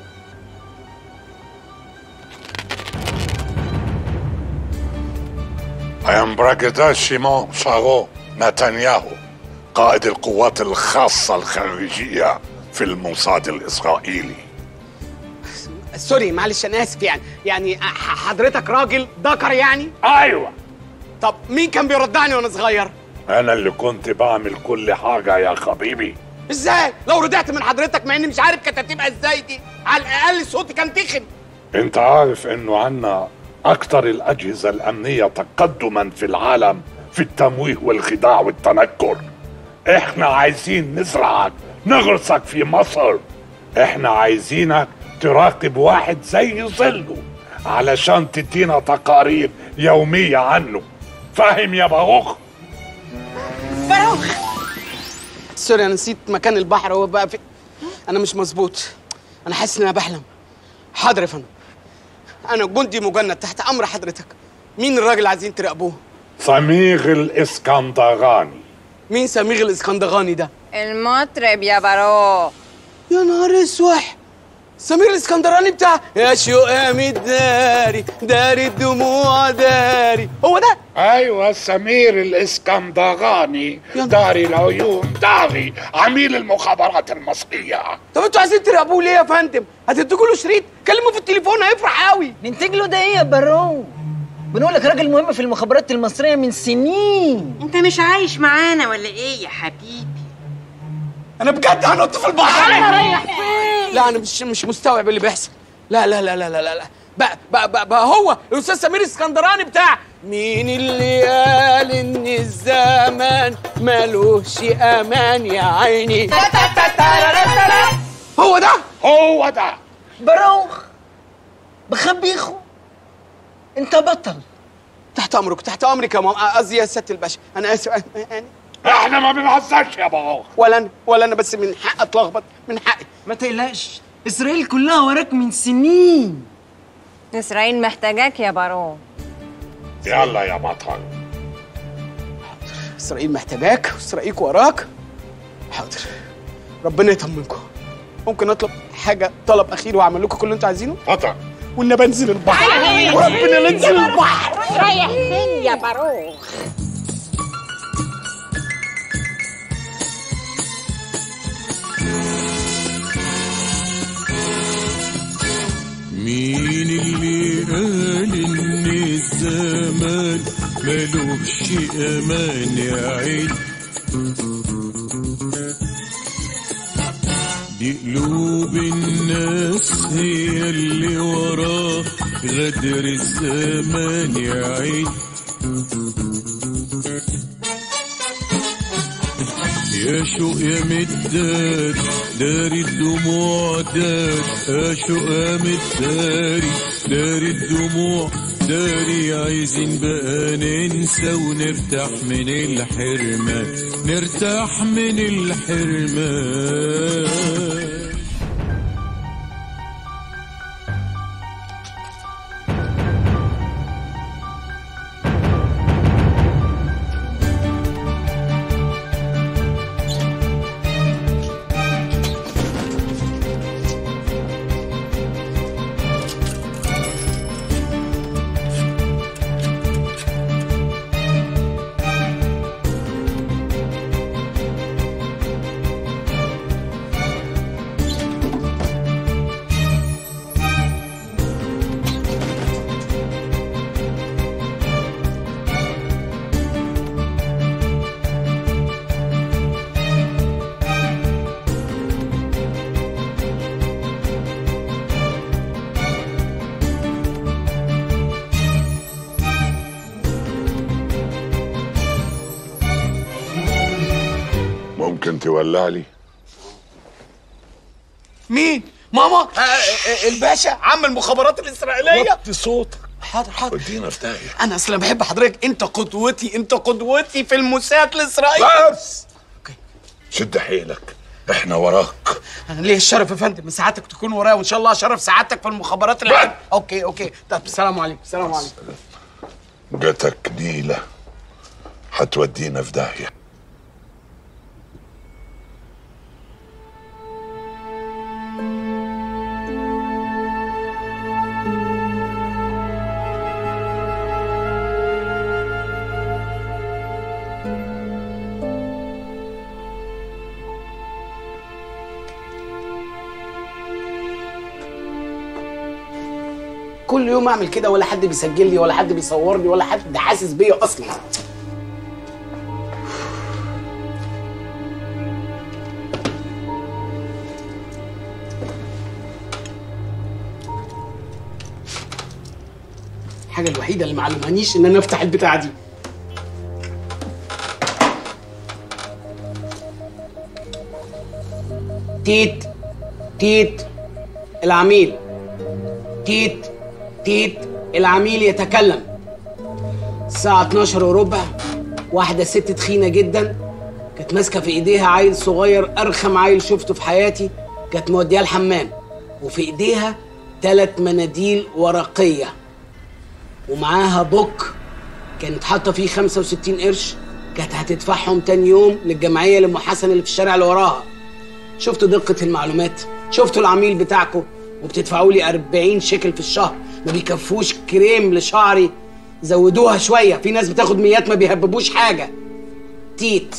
أيامبراجدا شيمون شارو نتنياهو، قائد القوات الخاصة الخارجية في الموساد الإسرائيلي. سوري معلش انا اسف. يعني حضرتك راجل ذكر يعني؟ أيوة. طب مين كان بيرضعني وانا صغير؟ أنا اللي كنت بعمل كل حاجة يا حبيبي. ازاي؟ لو رضعت من حضرتك مع اني مش عارف كانت هتبقى ازاي دي، على الاقل صوتي كان تخن. انت عارف انه عنا اكتر الاجهزة الامنية تقدما في العالم في التمويه والخداع والتنكر. احنا عايزين نزرعك نغرسك في مصر. احنا عايزينك تراقب واحد زي ظله علشان تدينا تقارير يومية عنه. فاهم يا باروخ؟ باروخ سوري، انا نسيت مكان البحر. هو بقى في انا مش مظبوط، انا حاسس ان انا بحلم. حاضر يا فندم، انا جندي مجند تحت امر حضرتك. مين الراجل اللي عايزين تراقبوه؟ سميغ الاسكندراني. مين سميغ الاسكندراني ده؟ المطرب يا باروخ. يا نهار اسوح، سمير الاسكندراني بتاع يا شقامي الداري داري الدموع داري، هو ده؟ ايوه سمير الاسكندراني داري العيون داري عميل المخابرات المصرية. طب انتوا عايزين تراقبوه ليه يا فندم؟ هتدوا له شريط؟ كلمه في التليفون هيفرح قوي. ننتج له ده ايه يا باروخ؟ بنقول لك راجل مهم في المخابرات المصرية من سنين. انت مش عايش معانا ولا ايه يا حبيبي؟ انا بجد هنط في البحر. لا انا مش مستوعب اللي بيحصل. لا لا لا لا لا لا بقى هو الاستاذ سمير الاسكندراني بتاع مين اللي قال ان الزمان ملوش امان يا عيني. هو ده باروخ بخبيخو. انت بطل. تحت امرك تحت امرك يا ماما، قصدي يا سياده الباشا، انا اسف. احنا ما بنهزرش يا باروخ. ولا انا بس من حق اتلخبط، من حقي. ما تقلقش، اسرائيل كلها وراك من سنين. اسرائيل محتاجاك يا باروخ. يلا يا بطل. اسرائيل محتاجاك واسرائيل وراك. حاضر، ربنا يطمنكم. ممكن اطلب حاجه، طلب اخير واعمل لكم كل اللي انتوا عايزينه؟ اتفضل. والنبي انزل البحر وربنا لا انزل البحر. رايح فين يا باروخ؟ مين اللي قال ان الزمان ملوش امان يا عين؟ دي قلوب الناس هي اللي وراه غدر الزمان يا عين. يا شوق يا مدار داري الدموع داري، يا شوق يا مداري داري الدموع داري. عايزين بقى ننسى ونرتاح من الحرمان، نرتاح من الحرمان. ممكن تولع لي؟ مين؟ ماما؟ الباشا عم المخابرات الاسرائيليه. وطي صوتك. حاضر حاضر. ودينا في داهيه. انا اصلا بحب حضرتك، انت قدوتي في الموساد الاسرائيلي. بس اوكي، شد حيلك، احنا وراك. انا ليه الشرف يا فندم من سعادتك تكون ورايا، وان شاء الله شرف سعادتك في المخابرات اللي اوكي. طب السلام عليكم. السلام عليكم. جاتك نيله هتودينا في داهيه. كل يوم اعمل كده، ولا حد بيسجل لي ولا حد بيصورني ولا حد حاسس بيا اصلا. الحاجه الوحيده اللي معلمهانيش ان انا افتح البتاعه دي. تيت تيت العميل، تيت تيت العميل يتكلم. الساعة 12:15 واحدة ست تخينة جدا كانت ماسكة في ايديها عيل صغير، ارخم عيل شفته في حياتي، كانت مودياه الحمام، وفي ايديها 3 مناديل ورقية، ومعاها بوك كانت حاطة فيه 65 قرش كانت هتدفعهم تاني يوم للجمعية لأم حسن اللي في الشارع اللي وراها. شفتوا دقة المعلومات؟ شفتوا العميل بتاعكم وبتدفعوا لي 40 شيكل في الشهر، ما بيكفوش كريم لشعري، زودوها شوية، في ناس بتاخد ميات ما بيهببوش حاجة. تيت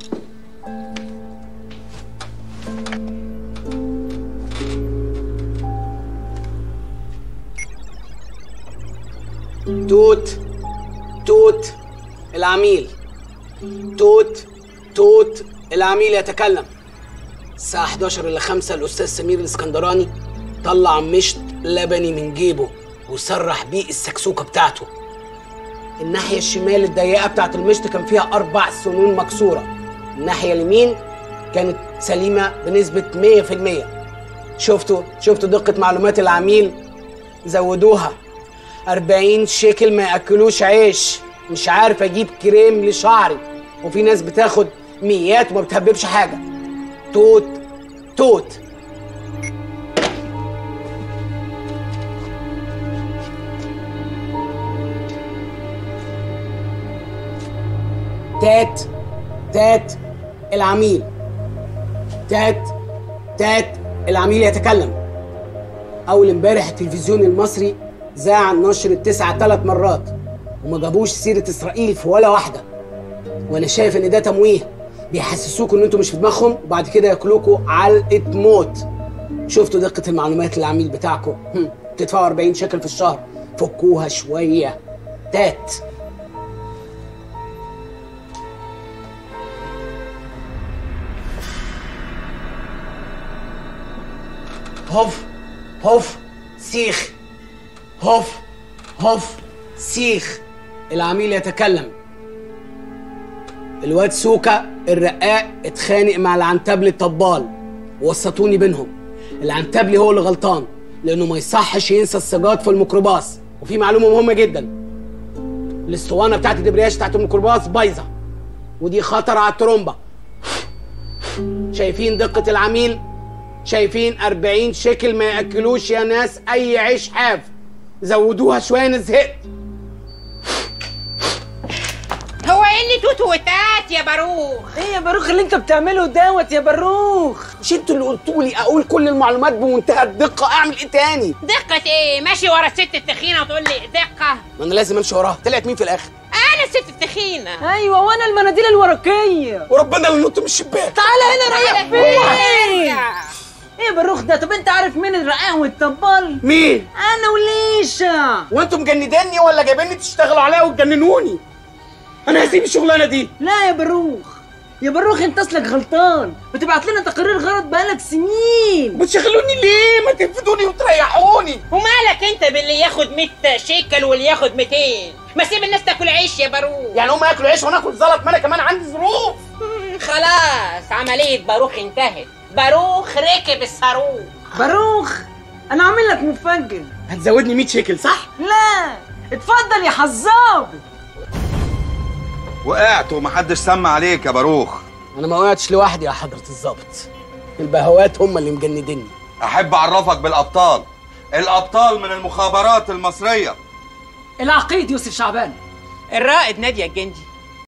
توت توت العميل، توت توت العميل يتكلم. الساعة 11:05 الأستاذ سمير الاسكندراني طلع مشط لبني من جيبه وسرح بيه السكسوكة بتاعته. الناحية الشمال الضيقة بتاعت المشط كان فيها 4 سنون مكسورة، الناحية اليمين كانت سليمة بنسبة 100%. شفتوا دقة معلومات العميل؟ زودوها 40 شيكل ما ياكلوش عيش، مش عارف اجيب كريم لشعري، وفي ناس بتاخد ميات وما بتهببش حاجه. توت توت تات تات العميل، تات تات العميل يتكلم. اول امبارح التلفزيون المصري ذاع نشر التسعة 3 مرات وما جابوش سيرة إسرائيل في ولا واحدة، وأنا شايف إن ده تمويه، بيحسسوكوا إن أنتوا مش في دماغهم وبعد كده ياكلوكوا علقة موت. شفتوا دقة المعلومات العميل بتاعكم؟ بتدفعوا 40 شيكل في الشهر، فكوها شوية. تات هوف هوف سيخ، هوف هوف سيخ العميل يتكلم. الواد سوكا الرقاق اتخانق مع العنتبلي الطبال ووسطوني بينهم. العنتبلي هو اللي غلطان لانه ما يصحش ينسى السجاد في الميكروباص. وفي معلومه مهمه جدا، الاسطوانه بتاعت الدبرياج بتاعت الميكروباص بايظه ودي خطر على الترومبه. شايفين دقه العميل؟ شايفين 40 شيكل ما ياكلوش يا ناس اي عيش حاف، زودوها شويه انا زهقت. هو ايه اللي توت وتات يا باروخ؟ ايه يا باروخ اللي انت بتعمله دوت يا باروخ؟ مش انتوا اللي قلتوا لي اقول كل المعلومات بمنتهى الدقه، اعمل ايه تاني؟ دقة ايه؟ ماشي ورا الست التخينة وتقول لي دقة؟ ما انا لازم امشي وراها. طلعت مين في الاخر؟ انا الست التخينة. ايوه وانا المناديل الورقية. وربنا اللي نط من الشباك. تعالى هنا رايح فين؟ ايه يا باروخ ده؟ طب انت عارف مين الرقاق والطبال؟ مين؟ انا وليشا. وانتوا مجندني ولا جايبيني تشتغلوا عليا وتجننوني؟ انا هسيب الشغلانه دي. لا يا باروخ، يا باروخ انت اصلك غلطان، بتبعت لنا تقارير غلط بقالك سنين. بتشغلوني ليه؟ ما تنفدوني وتريحوني. ومالك انت باللي ياخد 100 شيكل واللي ياخد 200؟ ما سيب الناس تاكل عيش يا باروخ. يعني هم ياكلوا عيش وانا اكل زلط؟ ما انا كمان عندي ظروف. خلاص عملية باروخ انتهت، باروخ ركب الصاروخ. باروخ انا عامل لك مفجر. هتزودني 100 شيكل صح؟ لا اتفضل يا حزاب. وقعت ومحدش سمع عليك يا باروخ. انا ما وقعتش لوحدي يا حضرة الظابط، البهوات هم اللي مجندني. احب اعرفك بالابطال، الابطال من المخابرات المصرية. العقيد يوسف شعبان، الرائد نادية الجندي،